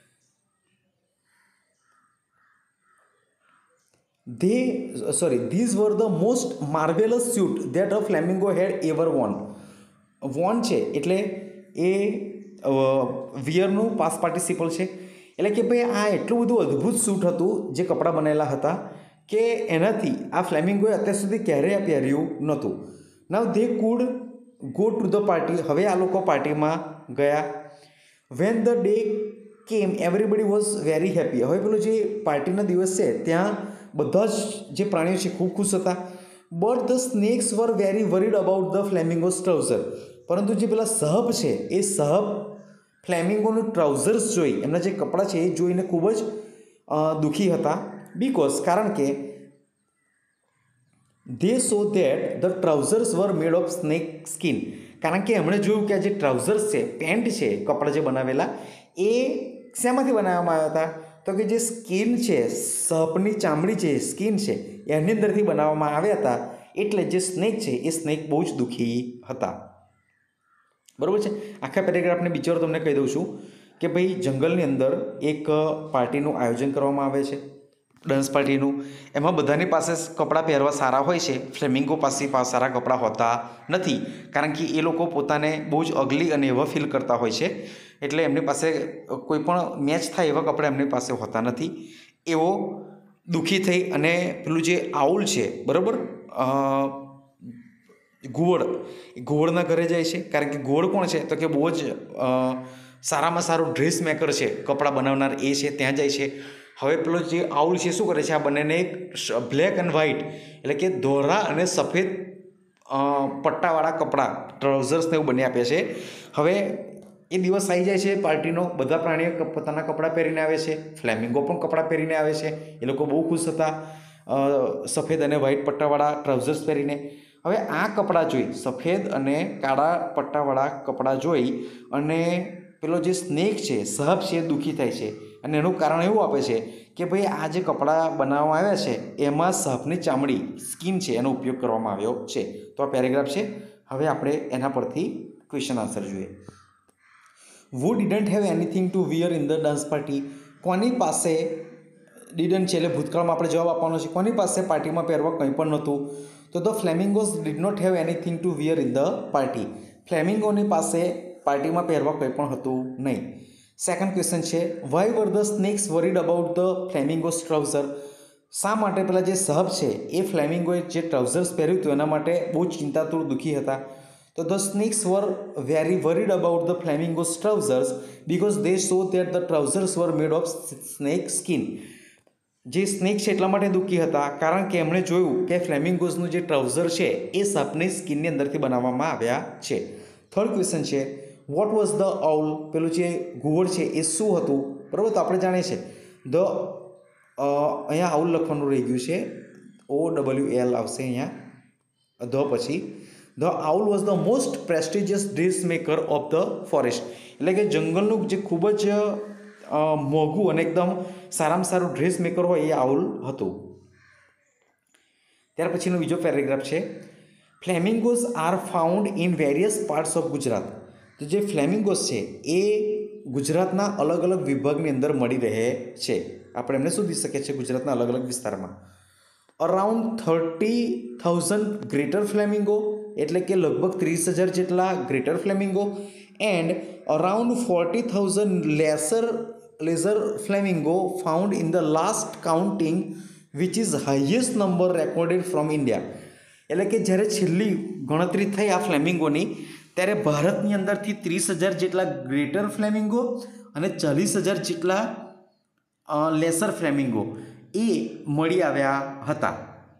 Speaker 1: These were the most marvelous suit that a flamingo had ever worn. Worn છે એટલે એ વિયરનું પાસ્ટ પાર્ટિસિપલ છે, એટલે કે ભાઈ આ એટલું બધું અદ્ભુત સૂટ હતું જે કપડાં બનેલા હતા કે એનાથી આ ફ્લેમિંગોએ અત્યાર સુધી ક્યારેય પહેર્યું નહોતું. Now they could go to the party. હવે આ લોકો પાર્ટીમાં ગયા. When the day came everybody was very happy. હવે પેલો જે પાર્ટીનો દિવસ છે ત્યાં બધા જ જે પ્રાણીઓ છે ખૂબ ખુશ હતા. But the snakes were very worried about the flamingos trouser. પરંતુ જે પેલા સહબ છે એ સહબ ફ્લેમિંગોનું ટ્રાઉઝર્સ જોઈ, એમના જે કપડાં છે એ જોઈને ખૂબ જ દુઃખી હતા. બિકોઝ કારણ કે they saw that the trousers were made of snake skin. કારણ કે એમણે જોયું કે આ જે ટ્રાઉઝર્સ છે, પેન્ટ છે, કપડાં જે બનાવેલા એ શેમાંથી બનાવવામાં આવ્યા હતા? તો કે જે સ્કિન છે, સહપની ચામડી છે, સ્કિન છે, એની અંદરથી બનાવવામાં આવ્યા હતા. એટલે જે સ્નેક છે એ સ્નેક બહુ જ દુઃખી હતા, બરાબર છે. આખા પેરેગ્રાફને બિચારો તમને કહી દઉં છું કે ભાઈ જંગલની અંદર એક પાર્ટીનું આયોજન કરવામાં આવે છે, ડાન્સ પાર્ટીનું. એમાં બધાની પાસે કપડાં પહેરવા સારા હોય છે, ફ્લેમિંગો પાસે સારા કપડાં હોતા નથી, કારણ કે એ લોકો પોતાને બહુ જ અગલી અને એવા ફીલ કરતા હોય છે, એટલે એમની પાસે કોઈ પણ મેચ થાય એવા કપડાં એમની પાસે હોતા નથી. એવો દુઃખી થઈ અને પેલું જે આઉલ છે, બરાબર, ઘુવડના ઘરે જાય છે, કારણ કે ઘુવડ કોણ છે તો કે બહુ જ સારામાં સારું ડ્રેસ મેકર છે, કપડાં બનાવનાર એ છે, ત્યાં જાય છે. હવે પેલો જે આઉલ છે શું કરે છે, આ બંનેને એક બ્લેક એન્ડ વ્હાઇટ એટલે કે ધોળા અને સફેદ પટ્ટાવાળા કપડાં ટ્રાઉઝર્સને એવું બની આપે છે. હવે એ દિવસ આવી જાય છે પાર્ટીનો, બધા પ્રાણીઓ પોતાના કપડાં પહેરીને આવે છે, ફ્લેમિંગો પણ કપડાં પહેરીને આવે છે. એ લોકો બહુ ખુશ હતા સફેદ અને વ્હાઇટ પટ્ટાવાળા ટ્રાઉઝર્સ પહેરીને. હવે આ કપડાં જોઈ, સફેદ અને કાળા પટ્ટાવાળા કપડાં જોઈ અને પેલો જે સ્નેક છે, સહબ છે, એ દુઃખી થાય છે. અને એનું કારણ એવું આપે છે કે ભાઈ આ જે કપડાં બનાવવામાં આવ્યા છે એમાં સહબની ચામડી, સ્કિન છે, એનો ઉપયોગ કરવામાં આવ્યો છે. તો આ પેરેગ્રાફ છે. હવે આપણે એના પરથી ક્વેશ્ચન આન્સર જોઈએ. Who didn't have anything to wear in the dance party. કોની પાસે ડીડન્ટ છે એટલે ભૂતકાળમાં આપણે જવાબ આપવાનો છે. કોની પાસે પાર્ટીમાં પહેરવા કંઈ પણ નહોતું? તો the flamingos did not have anything to wear in the party. ફ્લેમિંગોની પાસે પાર્ટીમાં પહેરવા કંઈ પણ હતું નહીં. સેકન્ડ ક્વેશ્ચન છે, why were the snakes worried about the flamingos trouser. શા માટે પેલા જે સહબ છે એ ફ્લેમિંગોએ જે ટ્રાઉઝર્સ પહેર્યું હતું એના માટે બહુ ચિંતાતુર દુઃખી હતા? તો the snakes were very worried about the flamingos trousers because they saw that the trousers were made of snake skin. જે સ્નેક છે એટલા માટે દુઃખી હતા કારણ કે એમણે જોયું કે ફ્લેમિંગોઝનું જે ટ્રાઉઝર છે એ સપની સ્કિનની અંદરથી બનાવવામાં આવ્યા છે. થર્ડ ક્વેશ્ચન છે, વોટ વોઝ ધ આઉલ. પેલું જે ઘુવડ છે એ શું હતું? બરાબર, તો આપણે જાણીએ છીએ ધ અહીંયા આઉલ લખવાનું રહી ગયું છે, OWL આવશે અહીંયા ધ પછી. The owl was the most prestigious dress maker of the forest. એટલે કે જંગલનું જે ખૂબ જ મોંઘું અને એકદમ સારામાં સારું ડ્રેસ મેકર હોય એ આઉલ હતું. ત્યાર પછીનો બીજો પેરેગ્રાફ છે, flamingos are found in various parts of Gujarat. તો જે ફ્લેમિંગોઝ છે એ ગુજરાતના અલગ અલગ વિભાગની અંદર મળી રહે છે. આપણે એમને શોધી શકીએ છીએ ગુજરાતના અલગ અલગ વિસ્તારમાં. અરાઉન્ડ 30,000 ગ્રેટર ફ્લેમિંગો, એટલે કે લગભગ 30,000 જેટલા greater flamingo, and around 40,000 lesser flamingo found in the last counting which is highest number recorded from India. એટલે કે જ્યારે છેલ્લી ગણતરી થઈ આ ફ્લેમિંગોની ત્યારે ભારતની અંદરથી 30,000 જેટલા ગ્રેટર ફ્લેમિંગો અને 40,000 જેટલા લેસર ફ્લેમિંગો એ મળી આવ્યા હતા.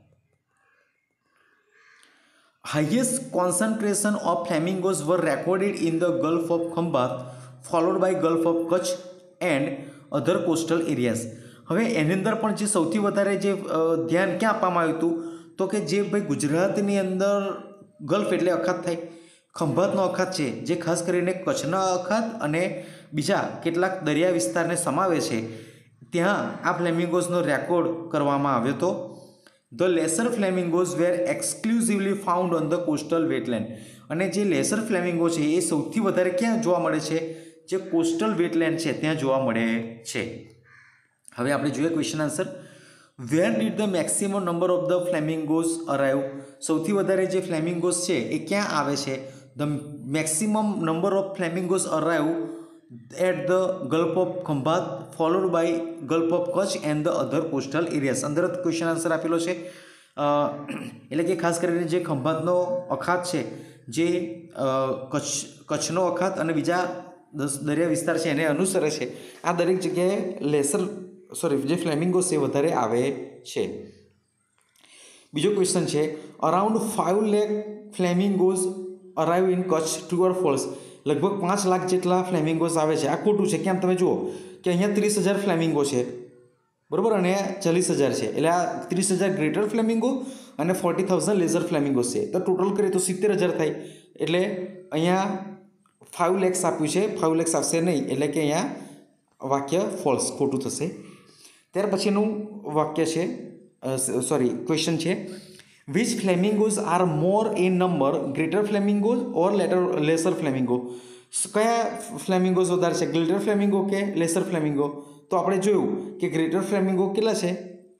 Speaker 1: Highest concentration of flamingos were recorded in the gulf of Khambhat followed by gulf of Kutch and other coastal areas. હવે એની અંદર પણ જે સૌથી વધારે જે ધ્યાન ક્યાં આપવામાં આવ્યું હતું તો કે જે ભાઈ ગુજરાતની અંદર ગલ્ફ એટલે અખાત થાય, ખંભાતનો અખાત છે જે ખાસ કરીને કચ્છના અખાત અને બીજા કેટલાક દરિયા વિસ્તારને સમાવે છે, ત્યાં આ ફ્લેમિંગોઝનો રેકોર્ડ કરવામાં આવ્યો હતો. The lesser flamingos were exclusively found on the coastal wetland. અને જે લેસર ફ્લેમિંગો છે એ સૌથી વધારે ક્યાં જોવા મળે છે? જે કોસ્ટલ વેટલેન્ડ છે ત્યાં જોવા મળે છે. હવે આપણે જોઈએ question answer. Where did the maximum number of the flamingos arrive. સૌથી વધારે જે ફ્લેમિંગોઝ છે એ ક્યાં આવે છે? The maximum number of flamingos arrive at the gulf of Khambhat followed by gulf of Kutch and the other coastal areas. અંદર જ ક્વેશ્ચન આન્સર આપેલો છે. એટલે કે ખાસ કરીને જે ખંભાતનો અખાત છે, જે કચ્છનો અખાત અને બીજા દરિયા વિસ્તાર છે એને અનુસરે છે, આ દરેક જગ્યાએ જે ફ્લેમિંગો છે વધારે આવે છે. બીજો ક્વેશ્ચન છે, around 5 lakh flamingos arrive in Kutch, true or false. લગભગ 5 લાખ જેટલા ફ્લેમિંગોઝ આવે છે. આ ખોટું છે. કેમ? તમે જુઓ કે અહીંયા 30,000 ફ્લેમિંગો છે, બરાબર, અને 40,000 છે. એટલે આ 30,000 ગ્રેટર ફ્લેમિંગો અને 40,000 લેઝર ફ્લેમિંગો છે. તો ટોટલ કરીએ તો 70,000 થાય. એટલે અહીંયા 5 lakhs આપ્યું છે, 5 lakhs આવશે નહીં, એટલે કે અહીંયા વાક્ય ફોલ્સ, ખોટું થશે. ત્યાર પછીનું વાક્ય છે ક્વેશ્ચન છે, which flamingos are more in number, greater flamingos or lesser flamingo. કયા ફ્લેમિંગોઝ વધારે છે, ગ્રેટર ફ્લેમિંગો કે લેસર ફ્લેમિંગો? તો આપણે જોયું કે ગ્રેટર ફ્લેમિંગો કેટલા છે?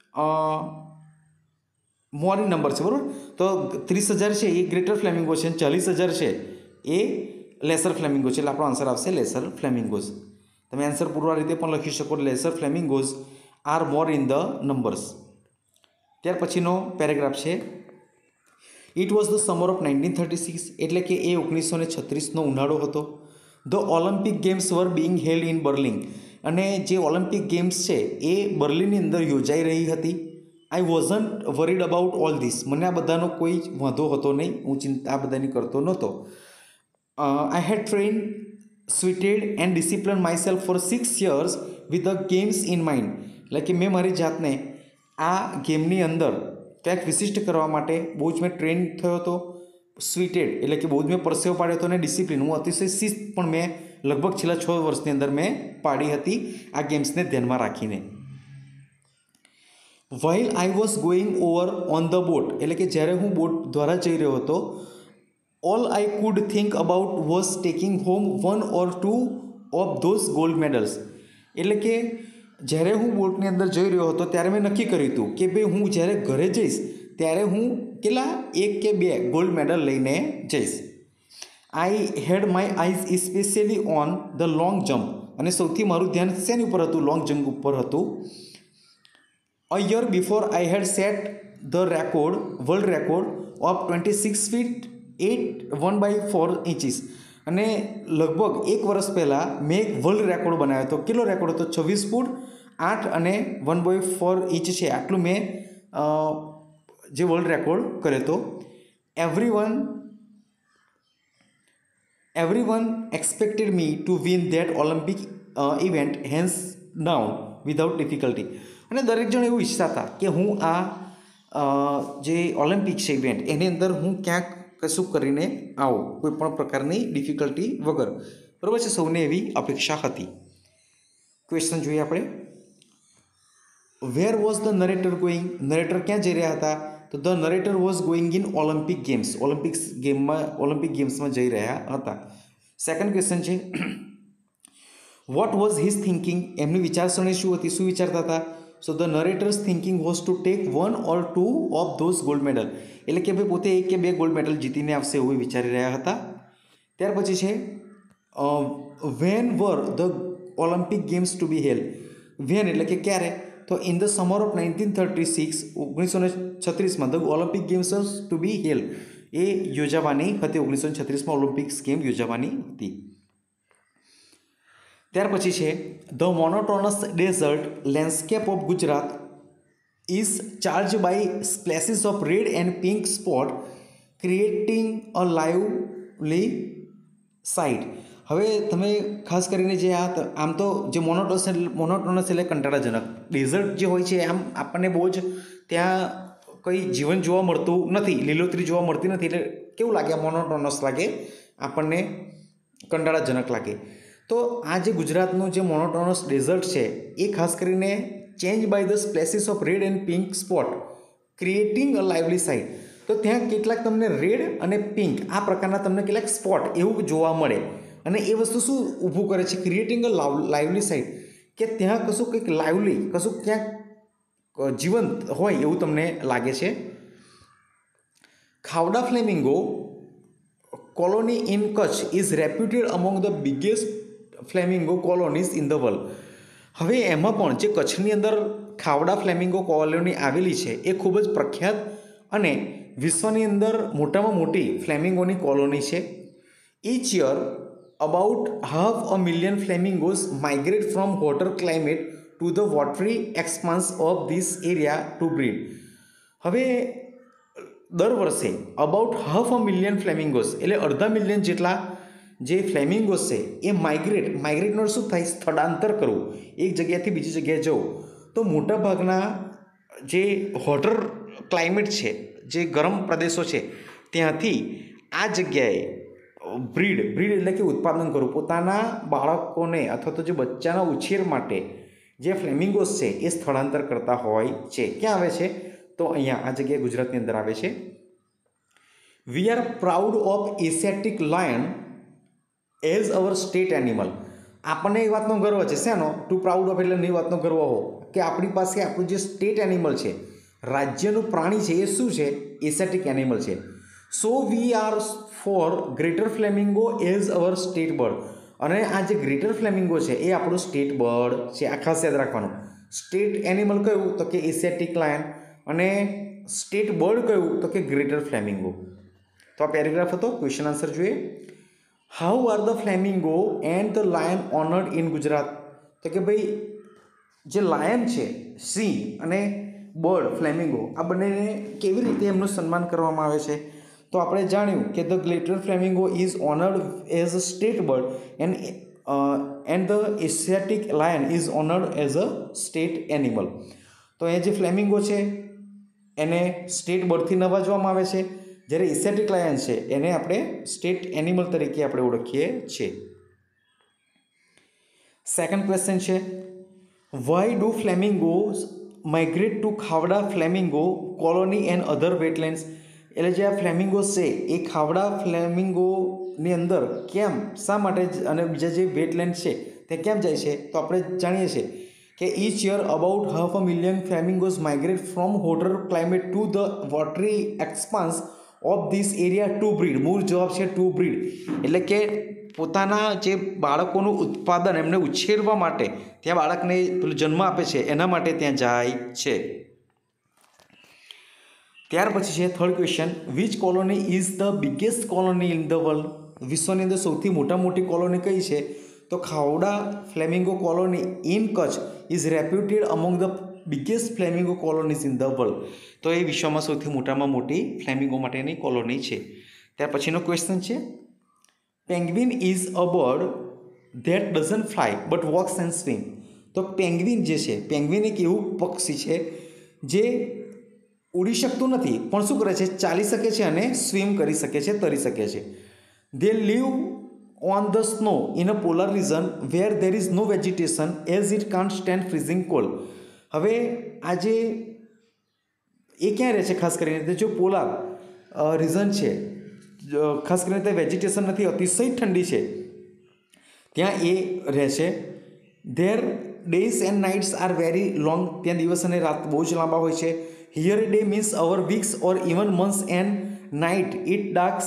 Speaker 1: મોર ઇન નંબર છે, બરાબર. તો 30,000 છે એ ગ્રેટર ફ્લેમિંગો છે, 40,000 છે એ લેસર ફ્લેમિંગો છે. એટલે આપણો આન્સર આવશે લેસર ફ્લેમિંગોઝ. તમે આન્સર પૂર્વ રીતે પણ લખી શકો, lesser flamingos are more in the numbers. ત્યાર પછીનો પેરેગ્રાફ છે, it was the summer of 1936. એટલે કે એ 1936નો ઉનાળો હતો. The Olympic games were being held in Berlin. અને જે ઓલિમ્પિક ગેમ્સ છે એ બર્લિનની અંદર યોજાઈ રહી હતી. I wasn't worried about all this. મને આ બધાનો કોઈ વાંધો હતો નહીં, હું ચિંતા આ બધાની કરતો નહોતો. I had train sweated and discipline myself for 6 years with the games in mind. એટલે કે મેં મારી જાતને આ ગેમની અંદર ક્યાંક વિશિષ્ટ કરવા માટે બહુ જ મેં ટ્રેન થયો હતો. સ્વીટેડ એટલે કે બહુ જ મેં પરસેવો પાડ્યો હતો, અને ડિસિપ્લિન હું અતિશય શિસ્ત પણ મેં લગભગ છેલ્લા 6 વર્ષની અંદર મેં પાડી હતી આ ગેમ્સને ધ્યાનમાં રાખીને. While I was going over on the boat. એટલે કે જ્યારે હું બોટ દ્વારા જઈ રહ્યો હતો, all I could think about was taking home 1 or 2 of those gold medals. એટલે કે જ્યારે હું બોટની અંદર જઈ રહ્યો હતો ત્યારે મેં નક્કી કર્યું હતું કે ભાઈ હું જ્યારે ઘરે જઈશ ત્યારે હું કેટલા 1 કે 2 ગોલ્ડ મેડલ લઈને જઈશ. I had my eyes specially on the long jump. અને સૌથી મારું ધ્યાન શેની ઉપર હતું? લોંગ જમ્પ ઉપર હતું. A year before I had set the world record of 26 feet 8 1/4 inches. અને લગભગ 1 વર્ષ પહેલાં મેં એક વર્લ્ડ રેકોર્ડ બનાવ્યો હતો. કેટલો રેકોર્ડ હતો? 26 ફૂટ 8 અને 1/4 ઇંચ છે, આટલું મેં જે વર્લ્ડ રેકોર્ડ કર્યો હતો. Everyone expected me to win that Olympic event hands down without difficulty. અને દરેક જણ એવું ઈચ્છતા હતા કે હું આ જે ઓલિમ્પિક છે ઇવેન્ટ એની અંદર હું ક્યાંક કશું કરીને આવું, કોઈ પણ પ્રકારની ડિફિકલ્ટી વગર. બરાબર છે, સૌને એવી અપેક્ષા હતી. ક્વેશ્ચન જોઈએ આપણે. Where was the narrator going? Narrator ક્યાં જઈ રહ્યા હતા? તો the narrator was going in Olympic games. Olympic ગેમ્સમાં જઈ રહ્યા હતા. સેકન્ડ ક્વેશ્ચન છે, વોટ વોઝ હિઝ થિંકિંગ? એમની વિચારસરણી શું હતી? શું વિચારતા હતા? So the narrators thinking was to take 1 or 2 of those gold medal. એટલે કે ભાઈ પોતે 1 કે 2 ગોલ્ડ મેડલ જીતીને આવશે એવું વિચારી રહ્યા હતા. ત્યાર પછી છે, when were the Olympic games to be held? When એટલે કે ક્યારે? તો ઇન ધ સમર ઓફ 1936 1936માં the Olympic games to be held એ યોજાવાની હતી. 1936માં ઓલિમ્પિક્સ ગેમ યોજાવાની હતી. ત્યાર પછી છે, the monotonous desert landscape of Gujarat is charge by splashes of red and pink spot creating a lively sight. હવે તમે ખાસ કરીને જે આમ તો જે મોનોટોનસ એટલે કંટાળાજનક, ડેઝર્ટ જે હોય છે આમ આપણને બહુ જ ત્યાં કંઈ જીવન જોવા મળતું નથી, લીલોતરી જોવા મળતી નથી, એટલે કેવું લાગે? મોનોટોનસ લાગે, આપણને કંટાળાજનક લાગે. તો આ જે ગુજરાતનું જે મોનોટોનસ ડેઝર્ટ છે એ ખાસ કરીને change by the splashes of red and pink spot creating a lively sight. તો ત્યાં કેટલાક તમને રેડ અને પિંક આ પ્રકારના તમને કેટલાક સ્પોટ એવું જોવા મળે. અને એ વસ્તુ શું ઊભું કરે છે? ક્રિએટિંગ અ લાઇવલી સાઇટ, કે ત્યાં કશું કંઈક લાઇવલી, કશું ક્યાંક જીવંત હોય એવું તમને લાગે છે. Khavda flamingo colony in Kutch is reputed among the biggest flamingo colonies in the world. હવે એમાં પણ જે કચ્છની અંદર ખાવડા ફ્લેમિંગો કોલોની આવેલી છે એ ખૂબ જ પ્રખ્યાત અને વિશ્વની અંદર મોટામાં મોટી ફ્લેમિંગોની કોલોની છે. Each year about 500,000 flamingos migrate from hotter climate to the watery expanse of this area to breed. હવે દર વર્ષે અબાઉટ 500,000 ફ્લેમિંગોઝ એટલે 500,000 જેટલા જે ફ્લેમિંગોઝ છે એ માઇગ્રેટનો શું થાય? સ્થળાંતર કરવું, એક જગ્યાએથી બીજી જગ્યાએ જવું. તો મોટાભાગના જે હોટર ક્લાઇમેટ છે, જે ગરમ પ્રદેશો છે, ત્યાંથી આ જગ્યાએ બ્રીડ એટલે કે ઉત્પાદન કરવું, પોતાના બાળકોને અથવા તો જે બચ્ચાના ઉછેર માટે જે ફ્લેમિંગોઝ છે એ સ્થળાંતર કરતા હોય છે. ક્યાં આવે છે? તો અહીંયા આ જગ્યાએ ગુજરાતની અંદર આવે છે. We are proud of Asiatic lion as our state animal. આપણને એ વાતનો ગર્વ છે. શેનો? ટુ પ્રાઉડ ઓફ એટલે એ વાતનો ગર્વ હો કે આપણી પાસે આપણું જે સ્ટેટ એનિમલ છે, રાજ્યનું પ્રાણી છે, એ શું છે? એશિયાટિક એનિમલ છે. So we are for greater flamingo as our state bird. અને આ જે ગ્રેટર ફ્લેમિંગો છે એ આપણું સ્ટેટ બર્ડ છે. આ ખાસ યાદ રાખવાનું. સ્ટેટ એનિમલ કયું? તો કે એશિયાટિક લાયન. અને સ્ટેટ બર્ડ કયું? તો કે ગ્રેટર ફ્લેમિંગો. તો આ પેરેગ્રાફ હતો. ક્વેશ્ચન આન્સર જોઈએ. How are the flamingo and the lion honoured in Gujarat? તો કે ભાઈ જે લાયન છે, સિંહ અને બર્ડ ફ્લેમિંગો આ બંનેને કેવી રીતે એમનું સન્માન કરવામાં આવે છે? તો આપણે જાણ્યું કે the glitter flamingo is honoured as a state bird and the Asiatic lion is honoured as a state animal. તો અહીંયા જે ફ્લેમિંગો છે એને સ્ટેટ બર્ડથી નવાજવામાં આવે છે, જ્યારે એશિયાટિક લાયન છે એને આપણે સ્ટેટ એનિમલ તરીકે આપણે ઓળખીએ છીએ. સેકન્ડ ક્વેશ્ચન છે, why do flamingos migrate to Khavda flamingo colony and other wetlands? એટલે જે આ ફ્લેમિંગો છે એ ખાવડા ફ્લેમિંગોની અંદર કેમ, શા માટે અને બીજા જે વેટલેન્ડ છે તે કેમ જાય છે? તો આપણે જાણીએ છીએ કે each year about 500,000 flamingos migrate from hotter climate to the watery expanse of this area to breed. મૂળ જવાબ છે ટુ બ્રીડ, એટલે કે પોતાના જે બાળકોનું ઉત્પાદન એમને ઉછેરવા માટે ત્યાં બાળકને જન્મ આપે છે એના માટે ત્યાં જાય છે. ત્યાર પછી છે third question, which colony is the biggest colony in the world? વિશ્વની અંદર સૌથી મોટી કોલોની કઈ છે? તો Khavda flamingo colony in Kutch is reputed among the biggest flamingo colonies in the world. તો એ વિશ્વમાં સૌથી મોટામાં મોટી ફ્લેમિંગો માટેની કોલોની છે. ત્યાર પછીનો ક્વેશ્ચન છે, penguin is a bird that doesn't fly but walks and swim. તો પેંગ્વિન જે છે, પેંગ્વિન એક એવું પક્ષી છે જે ઉડી શકતું નથી પણ શું કરે છે, ચાલી શકે છે અને સ્વિમ કરી શકે છે, તરી શકે છે. They live on the snow in a polar region where there is no vegetation as it can't stand freezing cold. હવે આજે એ ક્યાં રહે છે? ખાસ કરીને તે જો પોલાર રીઝન છે, ખાસ કરીને તે વેજીટેશન નથી, અતિશય ઠંડી છે, ત્યાં એ રહે છે. Their days and nights are very long. ત્યાં દિવસ અને રાત બહુ જ લાંબા હોય છે. Here a day means our weeks or even months and night it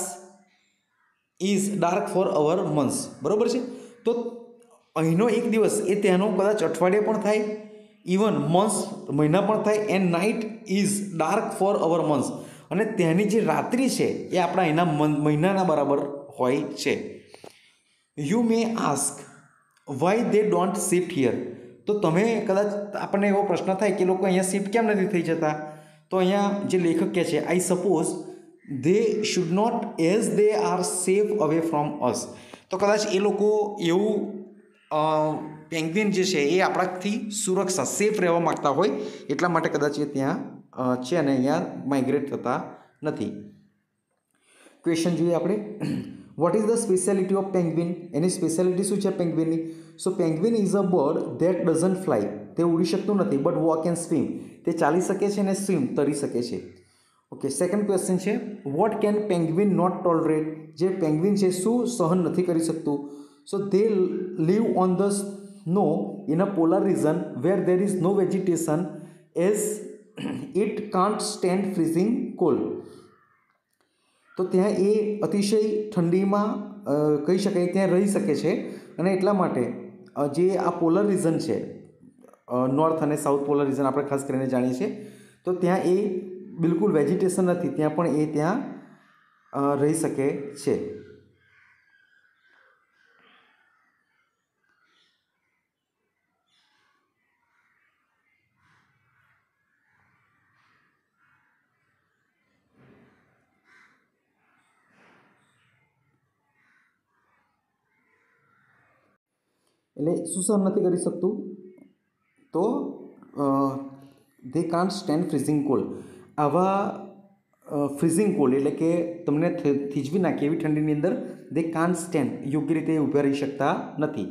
Speaker 1: is dark for our months. બરાબર છે? તો અહીંનો એક દિવસ એ ત્યાંનો કદાચ અઠવાડિયે પણ થાય, ઇવન મંથ્સ મહિના પણ થાય, and night is dark for our months, અને ત્યાંની જે રાત્રિ છે એ આપણા અહીંના મહિનાના બરાબર હોય છે. You may ask why they don't shift here. તો તમે કદાચ આપણને એવો પ્રશ્ન થાય કે લોકો અહીંયા શિફ્ટ કેમ નથી થઈ જતા? તો અહીંયા જે લેખક કહે છે, I suppose they should not as they are safe away from us. તો કદાચ એ લોકો એવું પેંગ્વિન જે છે એ આપણાથી સુરક્ષા સેફ રહેવા માગતા હોય એટલા માટે કદાચ એ ત્યાં છે અને અહીંયા માઇગ્રેટ થતા નથી. ક્વેશ્ચન જોઈએ આપણે, what is the speciality of penguin? એની સ્પેશિયાલિટી શું છે પેંગ્વિનની? So penguin is a bird that doesn't fly. તે ઉડી શકતું નથી, બટ વોક એન્ડ સ્વિમ. તે ચાલી શકે છે અને સ્વિમ તરી શકે છે. ઓકે, સેકન્ડ ક્વેશ્ચન છે, what can penguin not tolerate? જે પેંગ્વિન છે શું સહન નથી કરી શકતું? So they live on the snow in a polar region where there is no vegetation as it can't stand freezing cold. તો ત્યાં એ અતિશય ઠંડીમાં કહી શકાય ત્યાં રહી શકે છે, અને એટલા માટે જે આ પોલર રીઝન છે, નોર્થ અને સાઉથ પોલર રીઝન આપણે ખાસ કરીને જાણીએ છીએ, તો ત્યાં એ બિલકુલ વેજીટેશન નથી, ત્યાં પણ એ ત્યાં રહી શકે છે. એટલે શું સહન નથી કરી શકતું? તો they can't stand freezing cold. આવા ફ્રીઝિંગ કોલ્ડ એટલે કે તમને થીજવી નાખે એવી ઠંડીની અંદર દે કાન્ટ સ્ટેન્ડ, યોગ્ય રીતે ઊભા રહી શકતા નથી.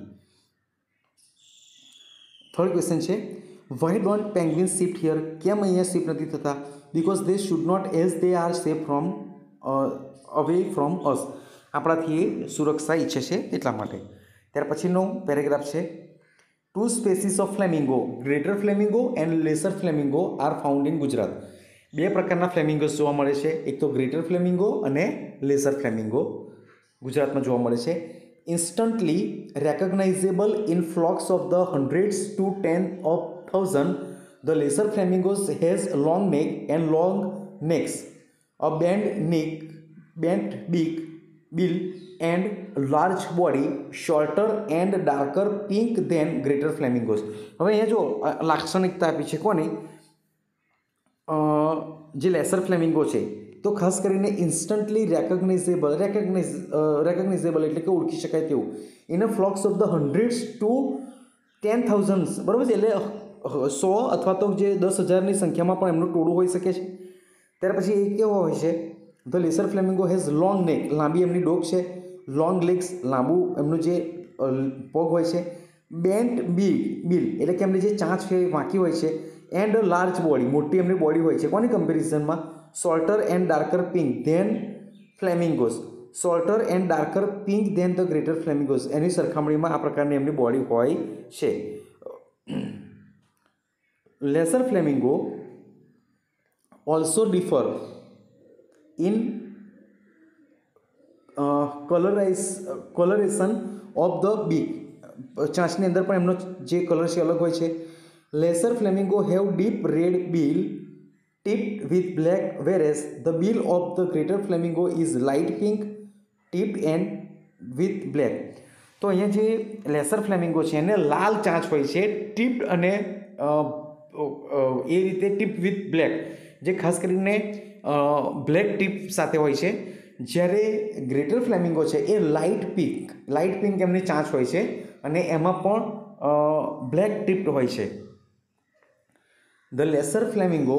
Speaker 1: થર્ડ ક્વેશ્ચન છે, why don't penguin shift here? કેમ અહીંયા શિફ્ટ નથી થતા? Because they should not as they are safe from away from us. આપણાથી એ સુરક્ષા ઈચ્છે છે એટલા માટે. ત્યાર પછીનો પેરેગ્રાફ છે, two species of flamingo, greater flamingo and lesser flamingo are found in Gujarat. બે પ્રકારના ફ્લેમિંગોસ જોવા મળે છે, એક તો ગ્રેટર ફ્લેમિંગો અને લેસર ફ્લેમિંગો ગુજરાતમાં જોવા મળે છે. Instantly recognisable in flocks of the hundreds to 10,000. The lesser flamingos has long neck and long necks, a bent beak, bill and large body, shorter and darker pink than greater flamingos. હવે અહીંયા જો લાક્ષણિકતા આપી છે કોની? જે laser flamingo છે તો ખાસ કરીને ઇન્સ્ટન્ટલી રેકગ્નાઇઝેબલ એટલે કે ઓળખી શકાય તેવું in a flocks of the hundreds to 10,000, બરાબર છે, એટલે 100 અથવા તો જે 10,000ની સંખ્યામાં પણ એમનું ટોળું હોઈ શકે છે. ત્યાર પછી એ કેવો હોય છે? The lesser flamingo has long neck, લાંબી એમની ડોક છે, લોંગ લેગ્સ, લાંબુ એમનું જે પગ હોય છે, બેન્ટ બિલ એટલે કે એમની જે ચાંચ છે એ વાંકી હોય છે, એન્ડ લાર્જ બોડી, મોટી એમની બોડી હોય છે. કોની કમ્પેરિઝનમાં? Salter and darker pink than flamingos, salter and darker pink than the greater flamingos, એની સરખામણીમાં આ પ્રકારની એમની બોડી હોય છે. Lesser flamingo also differ in colouration of the beak, ચાંચની અંદર પણ એમનો જે કલર છે અલગ હોય છે. Lesser flamingo have deep red bill tipped with black, whereas the bill of the greater flamingo is light pink tipped and with black. તો અહીંયા જે લેસર ફ્લેમિંગો છે એને લાલ ચાંચ હોય છે, ટિપ્ડ અને એ રીતે ટિપ વિથ બ્લેક, જે ખાસ કરીને બ્લેક ટીપ સાથે હોય છે. જ્યારે ગ્રેટર ફ્લેમિંગો છે એ લાઇટ પિંક એમની ચાંચ હોય છે અને એમાં પણ બ્લેક ટિપ્ડ હોય છે. The lesser flamingo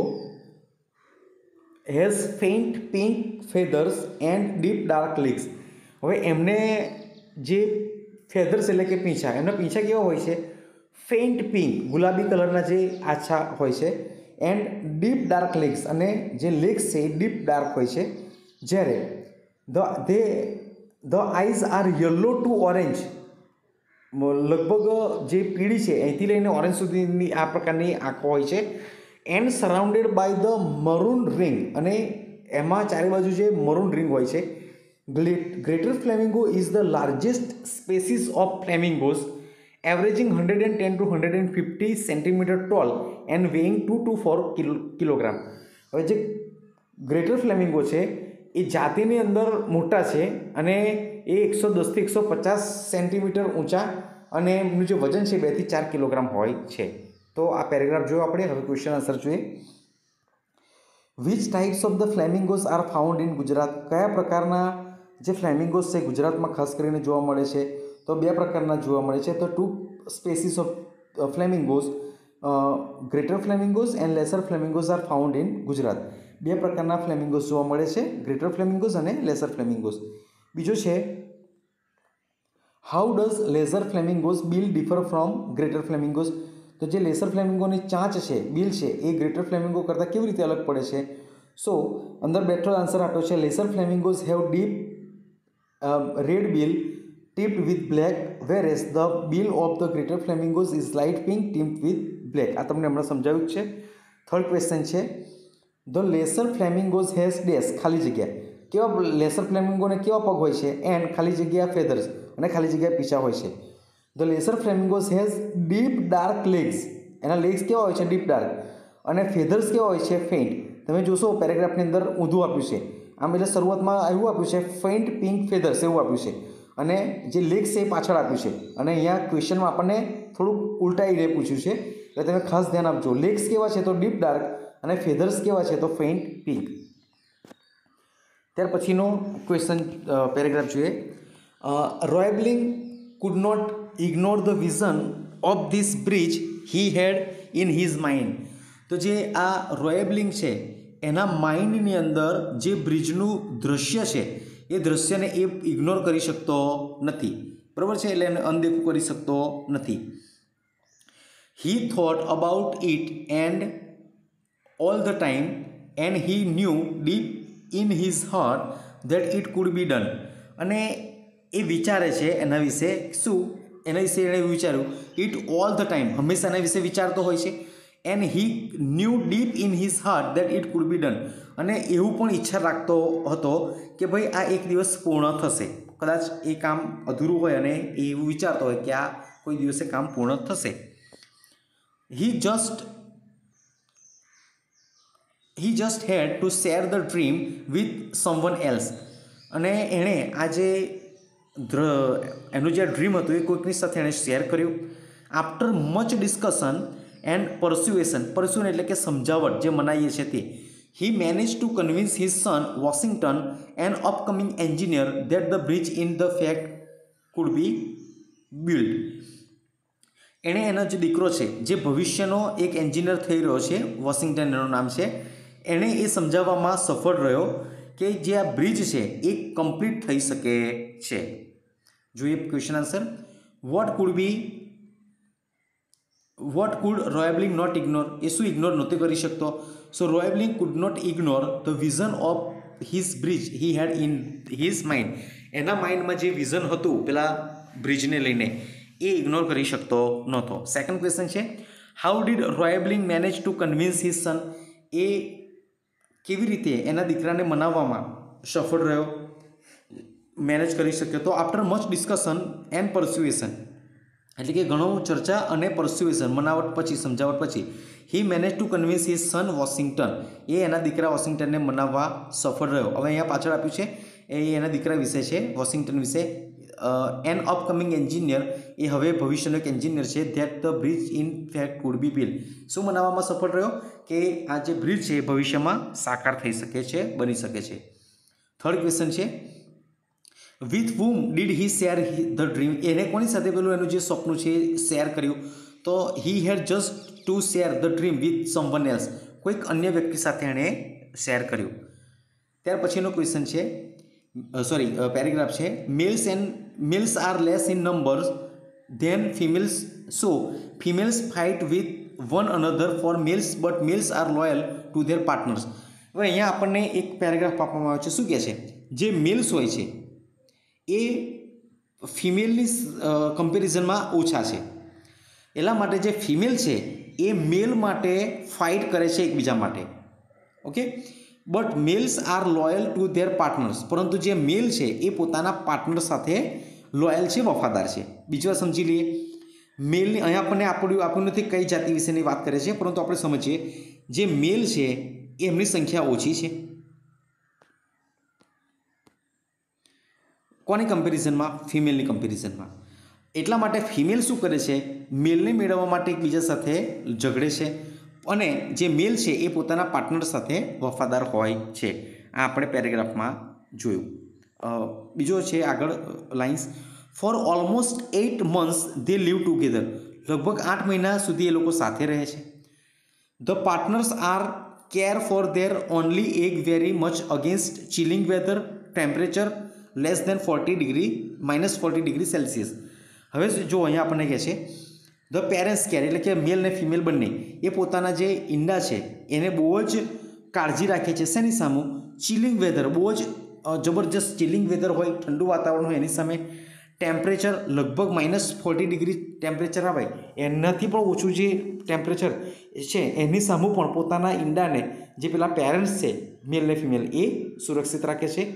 Speaker 1: has faint pink feathers and deep dark legs. હવે એમને જે ફેધર્સ એટલે કે પીંછા, એમના પીંછા કેવા હોય છે? ફેઇન્ટ પિંક, ગુલાબી કલરના જે આછા હોય છે, એન્ડ ડીપ ડાર્ક લેગ્સ, અને જે લેગ્સ છે એ ડીપ ડાર્ક હોય છે. જ્યારે the eyes are yellow to orange, લગભગ જે પીળી છે અહીંથી લઈને ઓરેન્જ સુધીની આ પ્રકારની આંખો હોય છે. And surrounded by the maroon ring, અને એમાં ચારે બાજુ જે મરૂન રિંગ હોય છે. Greater flamingo is the largest species of flamingos, averaging 110 to 150 centimetre tall and weighing 2 to 4 kilogram. હવે જે ગ્રેટર ફ્લેમિંગો છે એ જાતિની અંદર મોટા છે અને એ 110 થી 150 સેન્ટીમીટર ઊંચા, અને એમનું જે વજન છે 2 થી 4 કિલોગ્રામ હોય છે. તો આ પેરેગ્રાફ જોયો આપણે. હવે ક્વેશ્ચન આન્સર જોઈએ. Which types of the flamingos are found in Gujarat? કયા પ્રકારના જે ફ્લેમિંગોસ છે ગુજરાતમાં ખાસ કરીને જોવા મળે છે? તો 2 પ્રકારના જોવા મળે છે. તો 2 species of flamingos, greater flamingos and lesser flamingos are found in Gujarat. 2 પ્રકારના ફ્લેમિંગોસ જોવા મળે છે, ગ્રેટર ફ્લેમિંગોસ અને લેસર ફ્લેમિંગોસ. બીજો છે, how does lesser flamingos bill differ from greater flamingos? તો જે લેસર ફ્લેમિંગોની ચાંચ છે, બિલ છે, એ ગ્રેટર ફ્લેમિંગો કરતાં કેવી રીતે અલગ પડે છે? સો અંદર બેઠો આન્સર આપ્યો છે, lesser flamingos have deep red bill tipped with black, whereas the bill of the greater flamingos is light pink tipped with black. આ તમને હમણાં સમજાવ્યું છે. થર્ડ ક્વેશ્ચન છે, the lesser flamingos has dash, ખાલી જગ્યા. કેવા લેસર ફ્લેમિંગોને કેવા પગ હોય છે? એન્ડ ખાલી જગ્યા ફેધર્સ, અને ખાલી જગ્યા પીછા હોય છે. The lesser flamingos has deep dark legs, એના લેગ્સ કેવા હોય છે? Deep dark. અને ફેધર્સ કેવા હોય છે? ફેઇન્ટ. તમે જોશો પેરેગ્રાફની અંદર ઊંધું આપ્યું છે આમ, એટલે શરૂઆતમાં એવું આપ્યું છે ફેઇન્ટ પિંક ફેધર્સ એવું આપ્યું છે, અને જે લેગ્સ છે એ પાછળ આપ્યું છે. અને અહીંયા ક્વેશ્ચનમાં આપણને થોડુંક ઉલટાઈને પૂછ્યું છે, એટલે તમે ખાસ ધ્યાન આપજો. લેગ્સ કેવા છે? તો ડીપ ડાર્ક, અને ફેધર્સ કેવા છે? તો ફેઇન્ટ પિંક. ત્યાર પછીનો ક્વેશ્ચન પેરેગ્રાફ જોઈએ. Roebling could not ignore the vision of this bridge he had in his mind. તો જે આ રોયબલિંગ છે એના માઇન્ડની અંદર જે બ્રિજનું દૃશ્ય છે એ દૃશ્યને એ ઇગ્નોર કરી શકતો નથી, બરાબર છે, એટલે એને અનદેખું કરી શકતો નથી. He thought about it and all the time and he knew deep in his heart that it could be done. અને એ વિચારે છે એના વિશે, શું એના વિશે એણે એવું વિચાર્યું? ઇટ ઓલ ધ ટાઈમ, હંમેશા એના વિશે વિચારતો હોય છે. And he knew deep in his heart that it could be done, અને એવું પણ ઈચ્છા રાખતો હતો કે ભાઈ આ એક દિવસ પૂર્ણ થશે. કદાચ એ કામ અધૂરું હોય અને એ એવું વિચારતો હોય કે આ કોઈ દિવસે કામ પૂર્ણ થશે. He just had to share the dream with someone else. અને એણે આ જે એનું જે ડ્રીમ હતું એ કોઈકની સાથે એણે શેર કર્યું. After much discussion and persuasion એટલે કે સમજાવટ, જે મનાઈએ છે તે. He manage to convince his son Washington an upcoming engineer that the bridge in the fact could be build. એણે એનો જે દીકરો છે, જે ભવિષ્યનો એક એન્જિનિયર થઈ રહ્યો છે, વોશિંગ્ટન એનું નામ છે, એણે એ સમજાવવામાં સફળ રહ્યો કે જે આ બ્રિજ છે એ કમ્પ્લીટ થઈ શકે છે. જોઈએ question answer. What could Roebling not ignore? એ શું ઇગ્નોર નહોતો કરી શકતો? So Roebling could not ignore the vision of his bridge he had in his mind. એના માઇન્ડમાં જે વિઝન હતું પેલા બ્રિજને લઈને, એ ઇગ્નોર કરી શકતો નહોતો. સેકન્ડ ક્વેશ્ચન છે, how did Roebling manage to convince his son? એ કેવી રીતે એના દીકરાને મનાવવામાં સફળ રહ્યો, મેનેજ કરી શક્યો? તો after much discussion and persuasion, એટલે કે ઘણો ચર્ચા અને પરસ્યુએશન, મનાવટ પછી, સમજાવટ પછી, he manage to convince his son Washington, એ એના દીકરા વોશિંગ્ટનને મનાવવા સફળ રહ્યો. હવે અહીંયા પાછળ આપ્યું છે એ એના દીકરા વિશે છે, વોશિંગ્ટન વિશે. એન અપકમિંગ એન્જિનિયર, એ હવે ભવિષ્યનો એક એન્જિનિયર છે, that the bridge in fact could be build. શું મનાવવામાં સફળ રહ્યો? કે આ જે બ્રિજ છે એ ભવિષ્યમાં સાકાર થઈ શકે છે, બની શકે છે. થર્ડ ક્વેશ્ચન છે, with whom did he share the dream? એને કોની સાથે પેલું એનું જે સપનું છે શેર કર્યું? તો he had just to share the dream with someone else, કોઈક અન્ય વ્યક્તિ સાથે એણે શેર કર્યું. ત્યાર પછીનો ક્વેશ્ચન છે, પેરેગ્રાફ છે, males are less in numbers than females, so females fight with one another for males but males are loyal to their partners. હવે અહીંયા આપણને એક પેરેગ્રાફ આપવામાં આવ્યો છે. શું કહે છે? જે મેલ્સ હોય છે એ ફિમેલની કમ્પેરિઝનમાં ઓછા છે. એટલા માટે જે ફિમેલ છે એ મેલ માટે ફાઇટ કરે છે એકબીજા માટે. Okay, but males are loyal to their partners, પરંતુ જે મેલ છે એ પોતાના પાર્ટનર સાથે લોયલ છે, વફાદાર છે. બીજી વાર સમજી લઈએ. મેલની અહીંયા આપણને આપણું નથી કઈ જાતિ વિશેની વાત કરે છે, પરંતુ આપણે સમજીએ જે મેલ છે એમની સંખ્યા ઓછી છે. કોની કમ્પેરિઝનમાં? ફિમેલની કમ્પેરિઝનમાં. એટલા માટે ફિમેલ શું કરે છે? મેલને મેળવવા માટે એકબીજા સાથે ઝઘડે છે, અને જે મેલ છે એ પોતાના પાર્ટનર સાથે વફાદાર હોય છે. આ આપણે પેરેગ્રાફમાં જોયું. બીજો છે આગળ lines, for almost 8 months they live together. લગભગ 8 મહિના સુધી એ લોકો સાથે રહે છે. The partners are care for their only egg very much against chilling weather temperature less than -40 Celsius. હવે જો અહીંયા આપણને કહે છે ધ પેરેન્ટ્સ કેર, એટલે કે મેલ ને ફિમેલ બંને એ પોતાના જે ઈંડા છે એને બહુ જ કાળજી રાખે છે. શેની સામે? ચિલિંગ વેધર, બહુ જ જબરજસ્ત ચિલિંગ વેધર હોય, ઠંડુ વાતાવરણ હોય એની સામે. ટેમ્પરેચર લગભગ -40 ટેમ્પરેચર આવે, એનાથી પણ ઓછું જે ટેમ્પરેચર છે એની સામે પણ પોતાના ઈંડાને, જે પેલા પેરેન્ટ્સ છે મેલ ને ફિમેલ, એ સુરક્ષિત રાખે છે.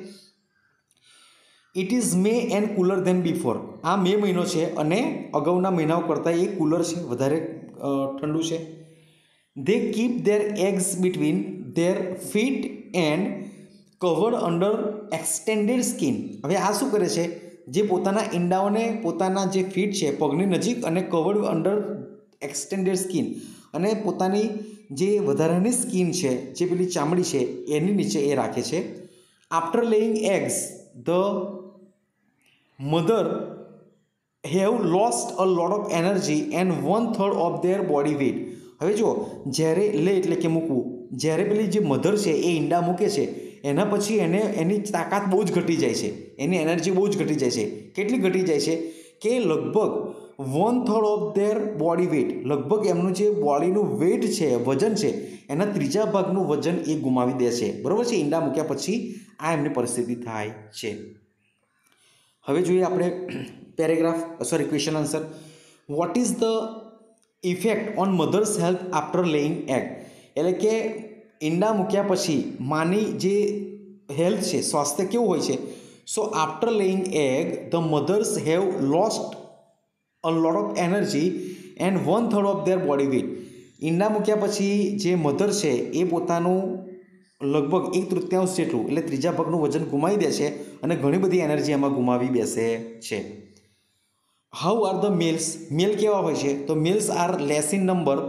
Speaker 1: It is May and cooler than before. આ મે મહિનો છે અને અગાઉના મહિનાઓ કરતાં એ કુલર છે, વધારે ઠંડુ છે. They keep their eggs between their feet and covered under extended skin. હવે આ શું કરે છે? જે પોતાના ઈંડાઓને પોતાના જે ફીટ છે પગની નજીક અને કવર્ડ અંડર એક્સટેન્ડેડ સ્કિન, અને પોતાની જે વધારાની સ્કિન છે, જે પેલી ચામડી છે એની નીચે એ રાખે છે. After laying eggs the mother have lost a lot of energy and 1/3 of their body weight. હવે જુઓ, જ્યારે લે એટલે કે મૂકવું, જ્યારે પેલી જે મધર છે એ ઈંડા મૂકે છે એના પછી એની તાકાત બહુ જ ઘટી જાય છે, એની એનર્જી બહુ જ ઘટી જાય છે. કેટલી ઘટી જાય છે? કે લગભગ 1/3 ઓફ ધેર બોડી વેઇટ, લગભગ એમનું જે બોડીનું વેઇટ છે, વજન છે, એના ત્રીજા ભાગનું વજન એ ગુમાવી દે છે. બરાબર છે? ઈંડા મૂક્યા પછી આ એમની પરિસ્થિતિ થાય છે. હવે જોઈએ આપણે question answer. What is the effect on mother's health after laying egg? એટલે કે ઈંડા મૂક્યા પછી માની જે હેલ્થ છે, સ્વાસ્થ્ય કેવું હોય છે? So after laying egg the mothers have lost a lot of energy and 1/3 of their body weight. ઈંડા મૂક્યા પછી જે મધર છે એ પોતાનું લગભગ 1/3 જેટલું, એટલે ત્રીજા ભાગનું વજન ગુમાવી દે છે અને ઘણી બધી એનર્જી એમાં ગુમાવી બેસે છે. How are the males? Male કેવા હોય છે? તો males are less in number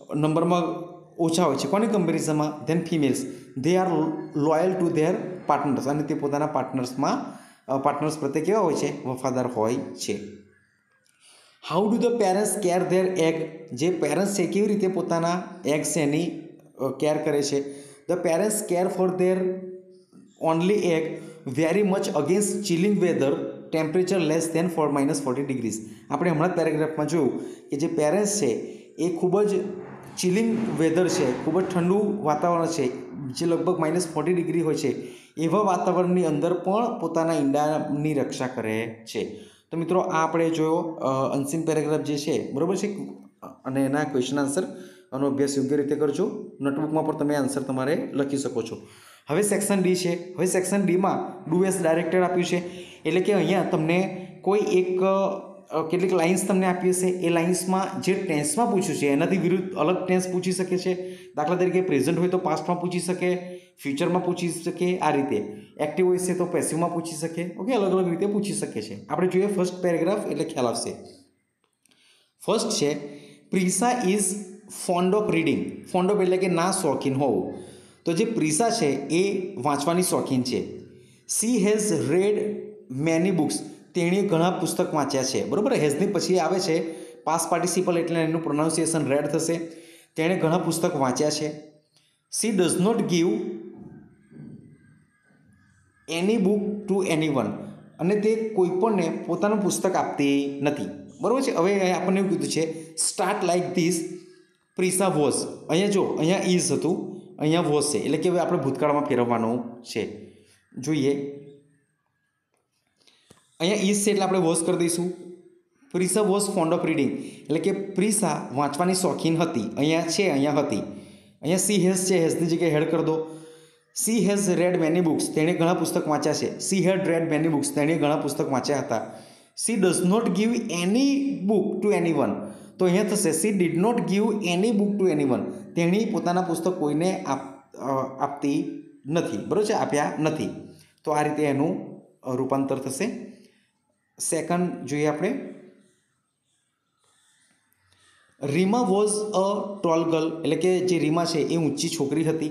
Speaker 1: નંબરમાં ઓછા હોય છે કોની કમ્પેરિઝનમાં than females they are loyal to their partners અને તે પોતાના પાર્ટનર્સ પ્રત્યે કેવા હોય છે વફાદાર હોય છે. How do the parents care their egg જે પેરેન્ટ્સ છે કેવી રીતે પોતાના એગ્સ છે એની કેર કરે છે. The parents care for their only egg very much against chilling weather temperature less than -40 degrees. આપણે હમણાં જ પેરેગ્રાફમાં જોયું કે જે પેરેન્ટ્સ છે એ ખૂબ જ ચિલિંગ વેધર છે, ખૂબ જ ઠંડુ વાતાવરણ છે જે લગભગ -40 ડિગ્રી હોય છે એવા વાતાવરણની અંદર પણ પોતાના ઈંડાની રક્ષા કરે છે. તો મિત્રો આ આપણે જોયો અનસીન પેરેગ્રાફ જે છે બરાબર છે અને એના ક્વેશ્ચન આન્સર આનો અભ્યાસ યોગ્ય રીતે કરજો. નોટબુકમાં પણ તમે આન્સર તમારે લખી શકો છો. હવે સેક્શન ડી છે. હવે સેક્શન ડીમાં ડુ એઝ ડાયરેક્ટેડ આપ્યું છે એટલે કે અહીંયા તમને કોઈ એક કેટલીક લાઇન્સ તમને આપી હશે એ લાઇન્સમાં જે ટેન્સમાં પૂછ્યું છે એનાથી વિરુદ્ધ અલગ ટેન્સ પૂછી શકે છે. દાખલા તરીકે પ્રેઝન્ટ હોય તો પાસ્ટમાં પૂછી શકે, ફ્યુચરમાં પૂછી શકે, આ રીતે એક્ટિવ હોય છે તો પેસિવમાં પૂછી શકે. ઓકે, અલગ અલગ રીતે પૂછી શકે છે. આપણે જોઈએ ફર્સ્ટ પેરેગ્રાફ એટલે ખ્યાલ આવશે. ફર્સ્ટ છે Prisa is fond of reading. Fond of એટલે કે ના શોખીન હોવું. તો જે પ્રિસા છે એ વાંચવાની શોખીન છે. She has read many books. તેણીએ ઘણા પુસ્તક વાંચ્યા છે. બરાબર, હેઝની પછી આવે છે પાસ્ટ પાર્ટિસિપલ એટલે એનું પ્રોનાઉન્સિએશન રેડ થશે. તેણે ઘણા પુસ્તક વાંચ્યા છે. She does not give any book to anyone. અને તે કોઈપણને પોતાનું પુસ્તક આપતી નથી. બરાબર છે. હવે આપણને એવું કીધું છે start like this Prisa was. અહીંયા જો અહીંયા ઇઝ હતું, અહીંયા વોઝ છે એટલે કે હવે આપણે ભૂતકાળમાં ફેરવવાનું છે. જોઈએ અહીંયા ઇઝ છે એટલે આપણે વોઝ કરી દઈશું. Prisa was fond of reading એટલે કે પ્રિસા વાંચવાની શોખીન હતી. અહીંયા છે, અહીંયા હતી. અહીંયા સી હેઝ છે, હેઝની જગ્યાએ હેડ કરી દો. She has read many books. તેણે ઘણા પુસ્તક વાંચ્યા છે. She had read many books. તેણે ઘણા પુસ્તક વાંચ્યા હતા. She does not give any book to anyone. તો અહીંયા થશે she did not give any book to anyone. તેણી પોતાના પુસ્તક કોઈને આપતી નથી. બરાબર છે, આપ્યા નથી. તો આ રીતે એનું રૂપાંતર થશે. સેકન્ડ જોઈએ આપણે. Rima was a tall girl એટલે કે જે રીમા છે એ ઊંચી છોકરી હતી.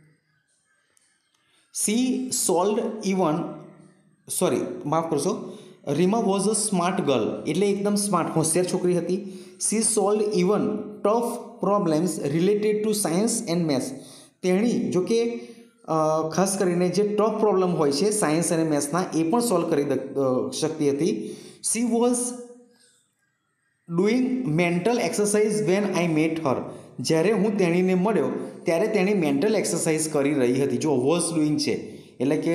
Speaker 1: સી સોલ્ડ ઇવન માફ કરશો, Rima was a smart girl એટલે એકદમ સ્માર્ટ હોશિયાર છોકરી હતી. She solved even tough problems related to science and maths. તેણી જો કે ખાસ કરીને જે ટફ પ્રોબ્લેમ હોય છે સાયન્સ અને મેથ્સના એ પણ સોલ્વ કરી શકતી હતી. She was doing mental exercise when I met her. જ્યારે હું તેણીને મળ્યો ત્યારે તેણી મેન્ટલ એક્સરસાઇઝ કરી રહી હતી. જો વોઝ ડુઈંગ છે એટલે કે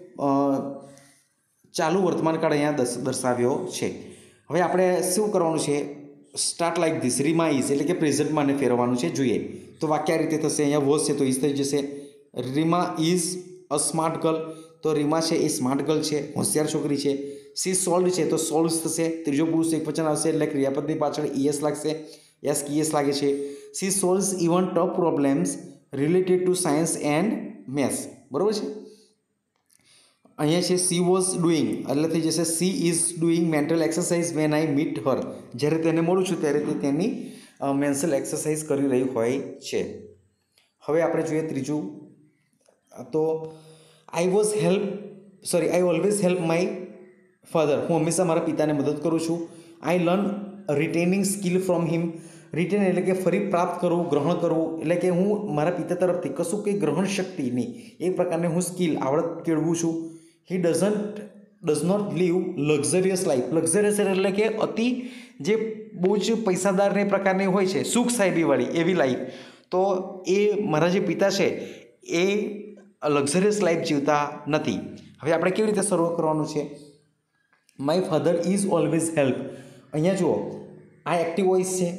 Speaker 1: ચાલુ વર્તમાનકાળ અહીંયા દર્શાવ્યો છે. હવે આપણે શું કરવાનું છે? Start like this Rima is એટલે કે પ્રેઝન્ટમાં એને ફેરવવાનું છે. જોઈએ તો વાક્ય આ રીતે થશે. અહીંયા વોઝ છે તો ઇઝ થઈ જશે. Rima is a smart girl. તો રીમા છે એ સ્માર્ટ ગર્લ છે, હોશિયાર છોકરી છે. સી સોલ્ડ છે તો સોલ્વ્સ થશે. ત્રીજો પુરુષ એકવચન આવશે એટલે ક્રિયાપદની પાછળ ઈએસ લાગશે. એસ ઈએસ લાગે છે. She solves even tough problems related to science and maths. બરાબર છે. અહીંયા છે સી વોઝ ડુઈંગ એટલે થઈ જશે she is doing mental exercise when I meet her. જ્યારે તેને મળું છું ત્યારે તે તેની મેન્ટલ એક્સરસાઇઝ કરી રહી હોય છે. હવે આપણે જોઈએ ત્રીજું. તો I always help my father. હું હંમેશા મારા પિતાને મદદ કરું છું. I learn retaining skill from him. Retain એટલે કે ફરી પ્રાપ્ત કરવું, ગ્રહણ કરવું એટલે કે હું મારા પિતા તરફથી કશું કંઈ ગ્રહણ શક્તિની એક પ્રકારની હું સ્કિલ આવડત કેળવું છું. He does not live luxurious life. Luxurious એટલે કે અતિ જે બહુ જ પૈસાદારને પ્રકારની હોય છે, સુખ સાહેબીવાળી એવી લાઈફ. તો એ મારા જે પિતા છે એ લક્ઝરિયસ લાઈફ જીવતા નથી. હવે આપણે કેવી રીતે શરૂ કરવાનું છે? My father is always help. અહીંયા જુઓ આ એક્ટિવ વોઇસ છે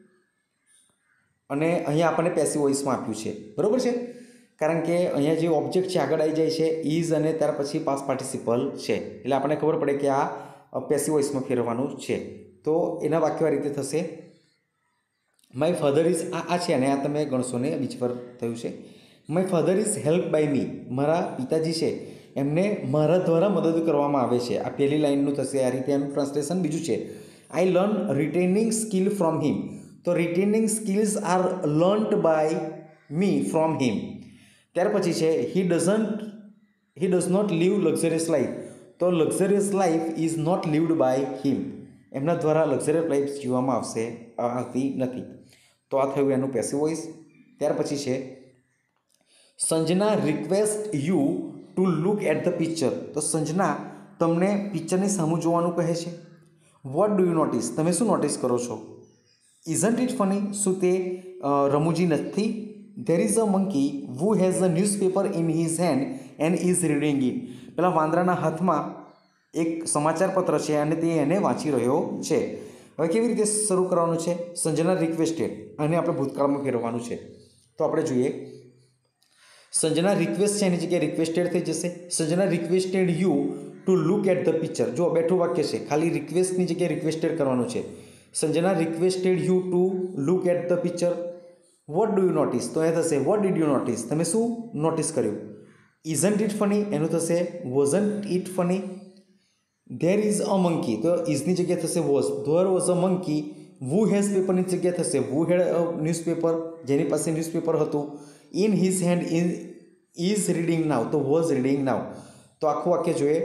Speaker 1: અને અહીંયા આપણને પેસિવ વોઇસમાં આપ્યું છે. બરાબર છે, કારણ કે અહીંયા જે ઓબ્જેક્ટ છે આગળ આવી જાય છે ઇઝ અને ત્યાર પછી પાસ્ટ પાર્ટિસિપલ છે એટલે આપણને ખબર પડે કે આ પેસિવ વોઇસમાં ફેરવવાનું છે. તો એના વાક્યો આ રીતે થશે. માય ફાધર ઇઝ આ છે અને આ તમે ગણશો ને બીજી વાર થયું છે. My father is help by me. મારા પિતાજી છે એમને મારા દ્વારા મદદ કરવામાં આવે છે. આ પહેલી લાઇનનું થશે આ રીતે એનું ટ્રાન્સલેશન. બીજું છે I learn retaining skill from him. તો retaining skills are learnt by me from him. ત્યાર પછી છે he does not live luxurious life. તો luxurious life is not lived by him. એમના દ્વારા લક્ઝરિયસ લાઈફ જીવવામાં આવતી નથી. તો આ થયું એનું પેસિવ વોઇસ. ત્યાર પછી છે Sanjana request you to look at the picture. તો સંજના તમને પિક્ચરની સામું જોવાનું કહે છે. What do you notice. તમે શું નોટિસ કરો છો? Isn't it funny. શું તે રમૂજી નથી? There is a monkey who has a newspaper in his hand and is reading it. પેલા વાંદરાના હાથમાં એક સમાચાર પત્ર છે અને તે એને વાંચી રહ્યો છે. હવે કેવી રીતે શરૂ કરવાનું છે? સંજના રિક્વેસ્ટેડ, અને આપણે ભૂતકાળમાં ફેરવવાનું છે. તો આપણે જોઈએ, સંજના રિક્વેસ્ટ છે એની જગ્યાએ રિક્વેસ્ટેડ થઈ જશે. Sanjana requested you to look at the picture. જો બેઠું વાક્ય છે, ખાલી રિક્વેસ્ટની જગ્યાએ રિક્વેસ્ટેડ કરવાનું છે. Sanjana requested you to look at the picture. What do you notice. તો એ થશે વોટ ડીડ યુ નોટિસ. તમે શું નોટિસ કર્યું? ઇઝન્ટ ઇટ ફની એનું થશે wasn't it funny. There is a monkey. તો ઇઝની જગ્યાએ થશે was. There was a monkey. Who has પેપરની જગ્યાએ થશે વુ હેડ અ ન્યૂઝપેપર, જેની પાસે ન્યૂઝપેપર હતું. In his hand is reading now. તો વોઝ રીડિંગ નાવ. તો આખું વાક્ય જોઈએ.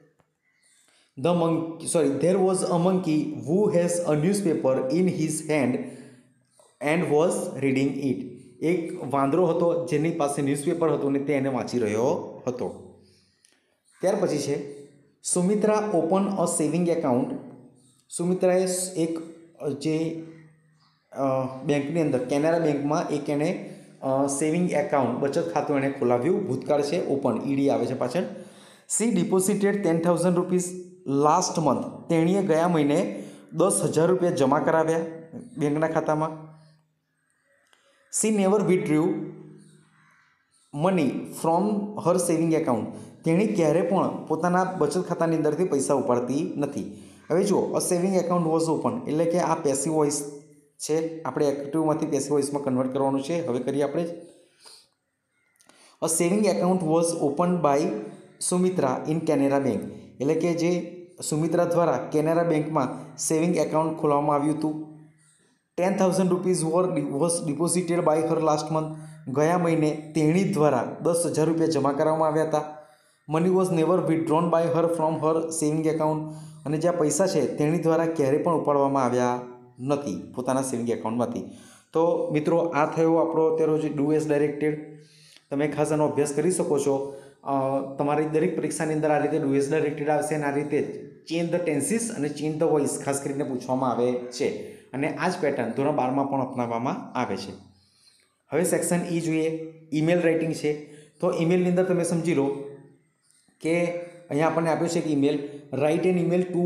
Speaker 1: There was a monkey who has a newspaper in his hand and was reading it. એક વાંદરો હતો જેની પાસે ન્યૂઝપેપર હતું અને તે એને વાંચી રહ્યો હતો. ત્યાર પછી છે Sumitra open a saving account. સુમિત્રાએ એક જે બેંકની અંદર કેનેરા બેંકમાં એક એને સેવિંગ એકાઉન્ટ બચત ખાતું એણે ખોલાવ્યું. ભૂતકાળ છે, ઓપન, ઈડી આવે છે પાછળ. She deposited 10,000 rupees last month. તેણીએ ગયા મહિને 10,000 રૂપિયા જમા કરાવ્યા બેંકના ખાતામાં. She never withdrew money from her saving account. તેણી ક્યારે પણ પોતાના બચત ખાતાની અંદરથી પૈસા ઉપાડતી નથી. હવે જુઓ, a saving account was open એટલે કે આ પેસિવ વોઇસ છે. આપણે એક્ટિવમાંથી પેસિવ વોઇસમાં કન્વર્ટ કરવાનું છે. હવે કરીએ આપણે. A saving account was open by Sumitra in Canara Bank. એટલે કે જે સુમિત્રા દ્વારા કેનેરા બેંકમાં સેવિંગ એકાઉન્ટ ખોલવામાં આવ્યું હતું. 10,000 rupees was deposited by her last month. ગયા મહિને તેણી દ્વારા 10,000 રૂપિયા જમા કરવામાં આવ્યા હતા. Money was never withdrawn by her from her saving account. અને જે આ પૈસા છે તેણી દ્વારા ક્યારેય પણ ઉપાડવામાં આવ્યા નથી પોતાના સેવિંગ એકાઉન્ટમાંથી. તો મિત્રો, આ થયો આપણો અત્યારે જે ડુ એઝ ડાયરેક્ટેડ. તમે ખાસ આનો અભ્યાસ કરી શકો છો. તમારી દરેક પરીક્ષાની અંદર આ રીતે ડુ એઝ ડાયરેક્ટેડ આવશે અને આ રીતે ચેન્જ ધ ટેન્સીસ અને ચેન્જ ધ વોઇસ ખાસ કરીને પૂછવામાં આવે છે. અને આ જ પેટર્ન ધોરણ 12માં પણ અપનાવવામાં આવે છે. હવે સેક્શન ઈ જોઈએ, ઈમેલ રાઇટિંગ છે. તો ઈમેલની અંદર તમે સમજી લો કે અહીંયા આપણને આપ્યું છે કે email write an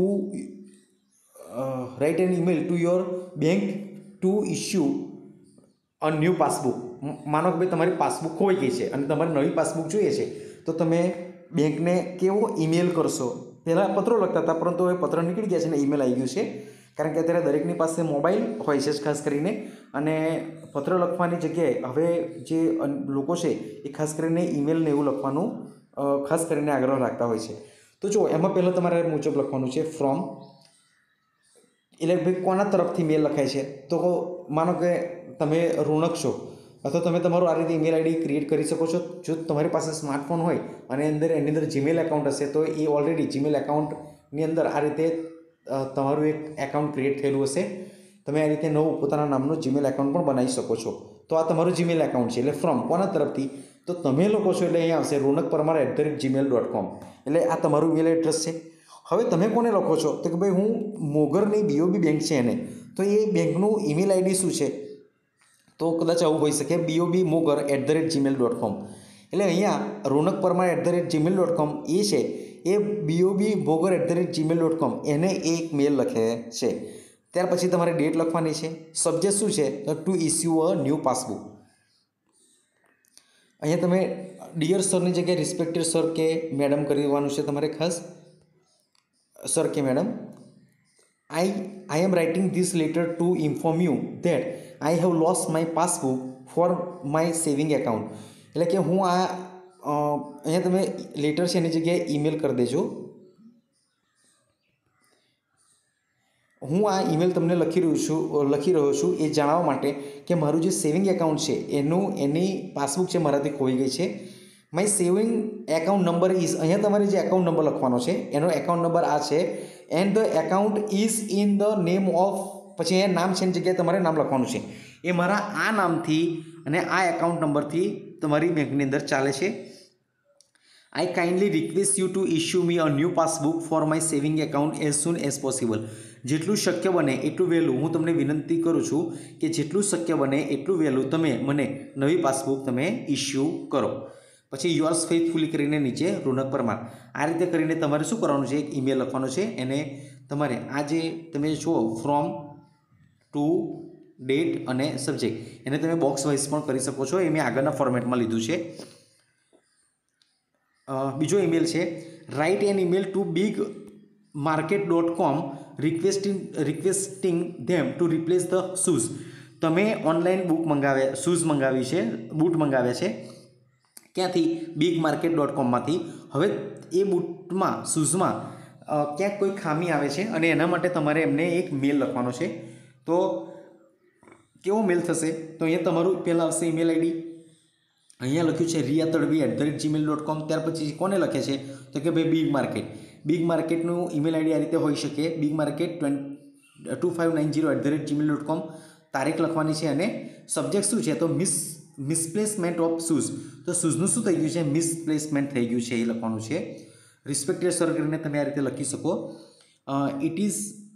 Speaker 1: email to your bank to issue a new passbook. માનો કે ભાઈ તમારી પાસબુક ખોવાઈ ગઈ છે અને તમારે નવી પાસબુક જોઈએ છે, તો તમે બેંકને કેવો ઈમેલ કરશો? પહેલાં પત્રો લખતા હતા, પરંતુ હવે પત્ર નીકળી ગયા છે અને ઈમેલ આવી ગયું છે. કારણ કે અત્યારે દરેકની પાસે મોબાઈલ હોય છે ખાસ કરીને, અને પત્ર લખવાની જગ્યાએ હવે જે લોકો છે એ ખાસ કરીને ઈમેલને એવું લખવાનું ખાસ કરીને આગ્રહ રાખતા હોય છે. તો જુઓ, એમાં પહેલાં તમારે મુજબ લખવાનું છે ફ્રોમ. એટલે ભાઈ કોના તરફથી મેલ લખાય છે? તો માનો કે તમે ઋણક છો, અથવા તમે તમારું આ રીતે ઈમેલ આઈડી ક્રિએટ કરી શકો છો. જો તમારી પાસે સ્માર્ટફોન હોય અને એની અંદર જીમેલ એકાઉન્ટ હશે, તો એ ઓલરેડી જીમેલ એકાઉન્ટની અંદર આ રીતે તમારું એક એકાઉન્ટ ક્રિએટ થયેલું હશે. તમે આ રીતે નવું પોતાના નામનું જીમેલ એકાઉન્ટ પણ બનાવી શકો છો. તો આ તમારું જીમેલ એકાઉન્ટ છે. એટલે ફ્રોમ કોના તરફથી? તો તમે લોકો છો એટલે અહીંયા આવશે ronak@gmail.com. એટલે આ તમારું ઈમેલ એડ્રેસ છે. હવે તમે કોને લખો છો? તો કે ભાઈ હું મોગરની BOB બેંક છે એને, તો એ બેંકનું ઈમેલ આઈડી શું છે? તો કદાચ આવું હોઈ શકે bobmogar@gmail.com. એટલે અહીંયા ronak@gmail.com એ છે એ bobmogar@gmail.com એને એક મેલ લખે છે. ત્યાર પછી તમારે ડેટ લખવાની છે. સબ્જેક્ટ શું છે? તો to issue a new passbook. અહીંયા તમે ડિયર સરની જગ્યાએ રિસ્પેક્ટેડ સર કે મેડમ કરી દેવાનું છે તમારે ખાસ. સર કે madam, I am writing this letter to inform you that I have lost my passbook for my saving account. એટલે કે હું અહીંયા તમે લેટર છે એની જગ્યાએ ઈમેલ કરી દેજો. હું આ ઈમેલ તમને લખી રહ્યો છું એ જણાવવા માટે કે મારું જે સેવિંગ એકાઉન્ટ છે એની પાસબુક છે મારાથી ખોઈ ગઈ છે. My saving account number is, અહીંયા તમારે જે એકાઉન્ટ નંબર લખવાનો છે એનો એકાઉન્ટ નંબર આ છે, and the account is in the name of, પછી અહીંયા નામ છે એની જગ્યાએ તમારે નામ લખવાનું છે. એ મારા આ નામથી અને આ એકાઉન્ટ નંબરથી તમારી બેંકની અંદર ચાલે છે. I kindly request you to issue me a new passbook for my saving account as soon as possible. જેટલું શક્ય બને એટલું વહેલું હું તમને વિનંતી કરું છું કે જેટલું શક્ય બને એટલું વહેલું તમે મને નવી પાસબુક તમે ઇસ્યુ કરો. પછી યોર્સ ફેથફુલી કરીને નીચે રોનક પરમાર. આ રીતે કરીને તમારે શું કરવાનું છે, એક ઈમેલ લખવાનો છે. એને તમારે આ જે તમે જુઓ ફ્રોમ ટુ ડેટ અને સબ્જેક્ટ, એને તમે બોક્સ વાઇઝ પણ કરી શકો છો. એ મેં આગળના ફોર્મેટમાં લીધું છે. બીજો ઈમેલ છે, write an email to bigmarket.com requesting them to replace the shoes. તમે ઓનલાઈન શૂઝ મંગાવી છે, બૂટ મંગાવ્યા છે. ક્યાંથી? bigmarket.com હવે એ બૂટમાં, શૂઝમાં ક્યાંક કોઈ ખામી આવે છે અને એના માટે તમારે એમને એક મેલ લખવાનો છે. તો કેવો મેલ થશે? તો અહીંયા તમારું પહેલાં આવશે ઈમેલ આઈડી. અહીંયા લખ્યું છે riya.tadvi@gmail.com. ત્યાર પછી કોને લખે છે? તો કે ભાઈ બિગ માર્કેટ. બિગ માર્કેટનું ઈમેલ આઈડી આ રીતે હોઈ શકે, bigmarket2590@gmail.com. તારીખ લખવાની છે અને સબ્જેક્ટ શું છે? તો મિસપ્લેસમેન્ટ ઓફ શૂઝ. તો શૂઝનું શું થઈ ગયું છે? મિસપ્લેસમેન્ટ થઈ ગયું છે, એ લખવાનું છે. રિસ્પેક્ટેડ સર કરીને તમે આ રીતે લખી શકો. It is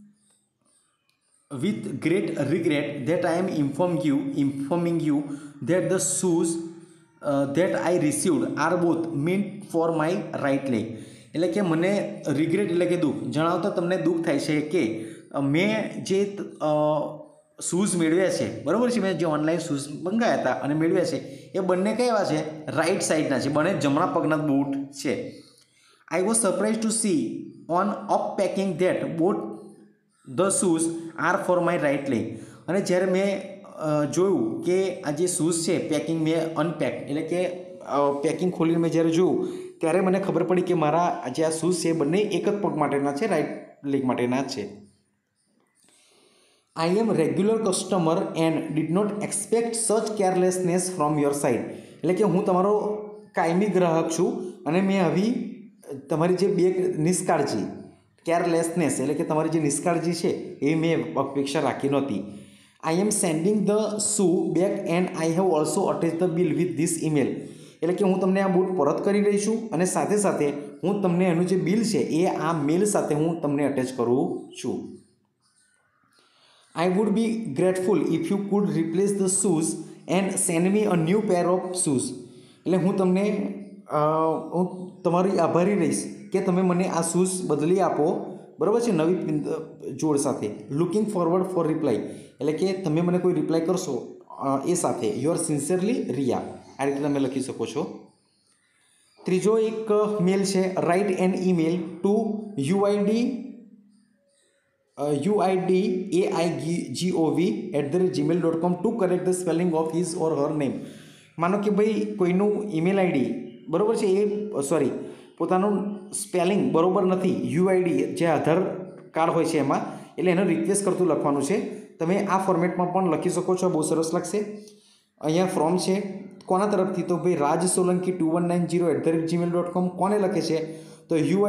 Speaker 1: with great regret that I am informing you that the shoes that I received are both meant for my right leg. એટલે કે મને રિગ્રેટ એટલે કે દુઃખ જણાવતા તમને દુઃખ થાય છે કે મેં જે શૂઝ મેળવ્યા છે, બરાબર છે, મેં જે ઓનલાઈન શૂઝ મંગાવ્યા હતા અને મેળવ્યા છે એ બંને કેવા છે? રાઈટ સાઈડના છે, બંને જમણા પગના બૂટ છે. I was surprised to see on unpacking that both the shoes are for my right leg. અને જ્યારે મેં જોયું કે આ જે શૂઝ છે પેકિંગ મેં અનપેક એટલે કે પેકિંગ ખોલીને મેં જ્યારે જોયું ત્યારે મને ખબર પડી કે મારા જે આ શૂઝ છે બંને એક જ પગ માટેના છે, રાઈટ લેગ માટેના છે. I am regular customer and did not expect such carelessness from your side. એટલે કે હું તમારો કાયમી ગ્રાહક છું અને મેં આવી તમારી જે બે નિષ્કાળજી, કેરલેસનેસ એટલે કે તમારી જે નિષ્કાળજી છે એ મેં અપેક્ષા રાખી નહોતી. I am sending the shoe back and I have also attached the bill with this email. એટલે કે હું તમને આ બૂટ પરત કરી રહી છું અને સાથે સાથે હું તમને એનું જે બિલ છે એ આ મેલ સાથે હું તમને અટેચ કરું છું. I would be grateful if you could replace the shoes and send me a new pair of shoes. એટલે હું તમારી આભારી રહીશ કે તમે મને આ શૂઝ બદલી આપો, બરાબર છે, નવી જોડ સાથે. લુકિંગ ફોરવર્ડ ફોર રિપ્લાય એટલે કે તમે મને કોઈ રિપ્લાય કરશો એ સાથે. Your sincerely Riya. આ રીતે તમે લખી શકો છો. ત્રીજો એક મેલ છે, write an email to uidaiGov@gmail.com to correct the spelling of his or her name. માનો કે ભાઈ કોઈનું ઈમેલ આઈડી બરાબર છે, એ પોતાનું સ્પેલિંગ બરાબર નથી, યુઆઈડી જે આધાર કાર્ડ હોય છે એમાં, એટલે એને રિક્વેસ્ટ કરતું લખવાનું છે. તમે આ ફોર્મેટમાં પણ લખી શકો છો, બહુ સરસ લાગશે. અહીંયા ફ્રોમ છે કોના તરફથી? તો ભાઈ રાજ સોલંકી 2190@gmail.com. કોને લખે છે? તો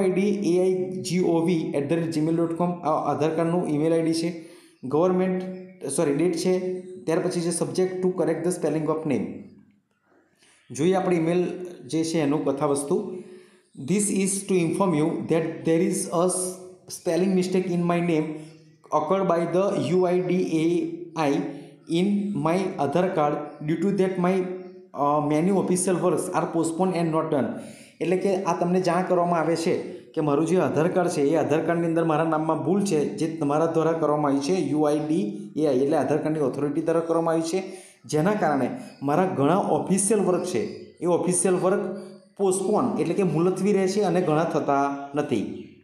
Speaker 1: uidaiGov@gmail.com. આ આધાર કાર્ડનું ઈમેલ આઈડી છે. ડેટ છે. ત્યાર પછી છે subject to correct the spelling of name. જોઈએ આપણે ઈમેલ જે છે એનું કથા વસ્તુ. This is to inform you that there is a spelling mistake in my name occurred by the UIDAI in my Aadhaar card. Due to that my many official works are postponed and not done. એટલે કે આ તમને જાણ કરવામાં આવે છે કે મારું જે આધાર કાર્ડ છે એ આધાર કાર્ડની અંદર મારા નામમાં ભૂલ છે જે તમારા દ્વારા કરવામાં આવી છે. UIDAI એટલે આધાર કાર્ડની ઓથોરિટી દ્વારા કરવામાં આવી છે, જેના કારણે મારા ઘણા ઓફિશિયલ વર્ક છે એ ઓફિશિયલ વર્ક પોસ્ટપોન એટલે કે મુલતવી રહે છે અને ઘણા થતા નથી.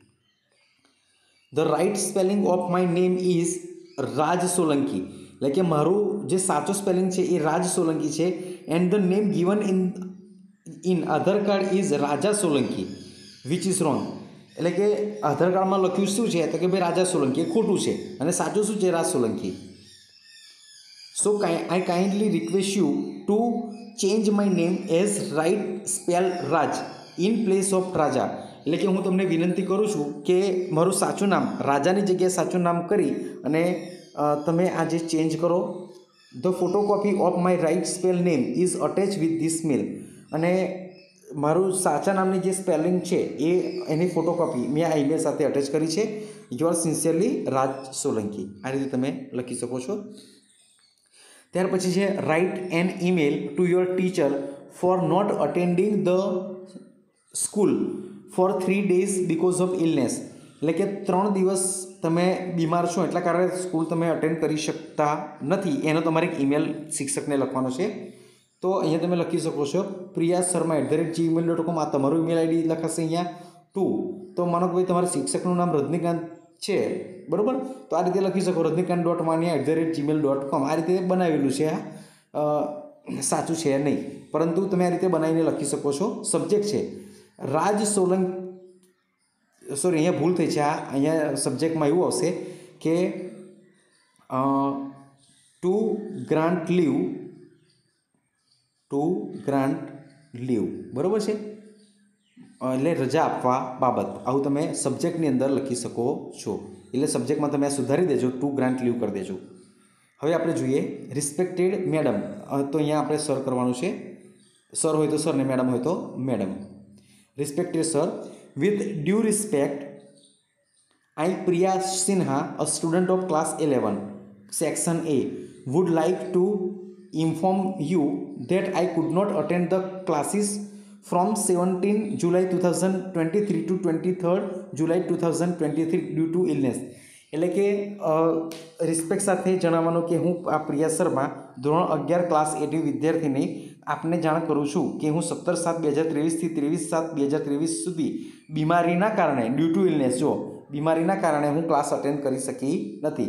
Speaker 1: The right spelling of my name is Raj Solanki. એટલે કે મારું જે સાચું સ્પેલિંગ છે એ રાજ સોલંકી છે. And the name given in Aadhaar card is Raja Solanki which is wrong. એટલે કે આધાર કાર્ડમાં લખ્યું શું છે તો કે ભાઈ રાજા સોલંકી, ખોટું છે, અને સાચું શું છે? Raj Solanki. So I kindly request you to change my name as right spell Raj in place of Raja. એટલે કે હું તમને વિનંતી કરું છું કે મારું સાચું નામ રાજાની જગ્યાએ સાચું નામ કરી અને તમે આજે ચેન્જ કરો. The photocopy of my right spell name is attach with this mail. અને મારું સાચા નામની જે સ્પેલિંગ છે એની ફોટોકોપી મેં આ ઈમેલ સાથે અટેચ કરી છે. Your sincerely Raj Solanki. આ રીતે તમે લખી શકો છો. ત્યાર પછી છે write an email to your teacher for not attending the school for 3 days because of illness. એટલે કે 3 દિવસ તમે બીમાર છો એટલા કારણે સ્કૂલ તમે અટેન્ડ કરી શકતા નથી. એનો તમારે એક ઈમેલ શિક્ષકને લખવાનો છે. તો અહીંયા તમે લખી શકો છો priyasharma@gmail.com. આ તમારું ઈમેલ આઈડી લખાશે અહીંયા. તો માનો કે ભાઈ તમારા શિક્ષકનું નામ રજનીકાંત છે, બરાબર? તો આ રીતે લખી શકો rajnikant.mania@gmail.com. આ રીતે બનાવેલું છે. સાચું છે નહીં, પરંતુ તમે આ રીતે બનાવીને લખી શકો છો. સબ્જેક્ટ છે રાજ સોલંકી. સોરી, અહીંયા ભૂલ થઈ છે. અહીંયા સબ્જેક્ટમાં એવું આવશે કે ટુ ગ્રાન્ટ લીવ, બરાબર છે? એટલે રજા આપવા બાબત. આવું તમે સબ્જેક્ટની અંદર લખી શકો છો. એટલે સબ્જેક્ટમાં તમે આ સુધારી દેજો, ટુ ગ્રાન્ટ લીવ કરી દેજો. હવે આપણે જોઈએ રિસ્પેક્ટેડ મેડમ. તો અહીંયા આપણે સર કરવાનું છે. સર હોય તો સર ને મેડમ હોય તો madam. Respected sir, with due respect, I Priya Sinha, a student of class 11, section A, would like to inform you that I could not attend the classes from 17 July 2023 to 23rd July 2023 due to illness. એટલે કે respect સાથે જણાવવાનું કે હું આ પ્રિયા શર્મા ધોરણ 11 class 8 વિદ્યાર્થીની આપને જાણ કરું છું કે હું 17/7/2023 થી 23/7/2023 સુધી બીમારીના કારણે ડ્યુ ટુ ઇલનેસ, જો બીમારીના કારણે હું ક્લાસ અટેન્ડ કરી શકી નથી.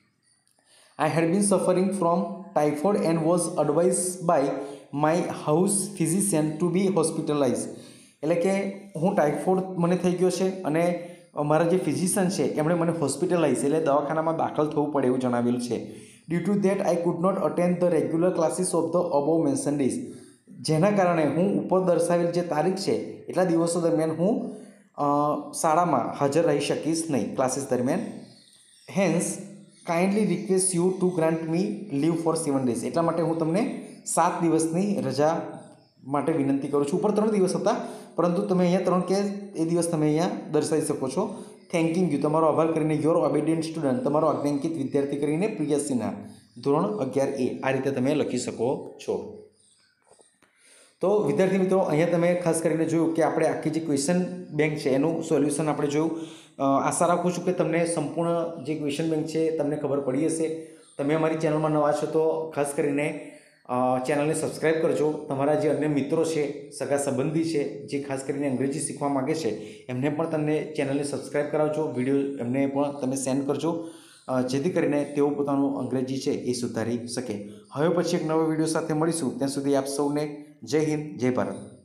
Speaker 1: I had been suffering from typhoid and was advised by my house physician to be hospitalise. એટલે કે હું ટાઇફોઇડ મને થઈ ગયો છે અને મારા જે ફિઝિશિયન છે એમણે મને હોસ્પિટલાઇઝ એટલે દવાખાનામાં દાખલ થવું પડે એવું જણાવેલું છે. Due to that I could not attend the regular classes of the above mention days. જેના કારણે હું ઉપર દર્શાવેલ જે તારીખ છે એટલા દિવસો દરમિયાન હું શાળામાં હાજર રહી શકીશ નહીં ક્લાસીસ દરમિયાન. Hence kindly request you to grant me leave for 7 days. એટલા માટે હું તમને 7 દિવસની રજા માટે વિનંતી કરું છું. ઉપર 3 દિવસ હતા, પરંતુ તમે અહીંયા 3 કે એ દિવસ તમે અહીંયા દર્શાવી શકો છો. થેન્કિંગ યુ, તમારો આભાર કરીને યોર ઓબેડિયન્ટ સ્ટુડન્ટ, તમારો આજ્ઞાંકિત વિદ્યાર્થી કરીને પ્રિયા સિન્હા, ધોરણ 11A. આ રીતે તમે લખી શકો છો. તો વિદ્યાર્થી મિત્રો, અહીંયા તમે ખાસ કરીને જોયું કે આપણે આખી જે ક્વેશ્ચન બેંક છે એનું સોલ્યુશન આપણે જોયું. આશા રાખું છું કે તમને સંપૂર્ણ જે ક્વેશ્ચન બેંક છે તમને ખબર પડી હશે. તમે અમારી ચેનલમાં નવા છો તો ખાસ કરીને ચેનલને સબસ્ક્રાઈબ કરજો. તમારા જે અન્ય મિત્રો છે, સગા સંબંધી છે, જે ખાસ કરીને અંગ્રેજી શીખવા માગે છે એમને પણ તમને ચેનલને સબસ્ક્રાઈબ કરાવજો. વિડીયો એમને પણ તમે સેન્ડ કરજો, જેથી કરીને તેઓ પોતાનું અંગ્રેજી છે એ સુધારી શકે. હવે પછી એક નવા વિડીયો સાથે મળીશું. ત્યાં સુધી આપ સૌને જય હિન્દ, જય ભારત.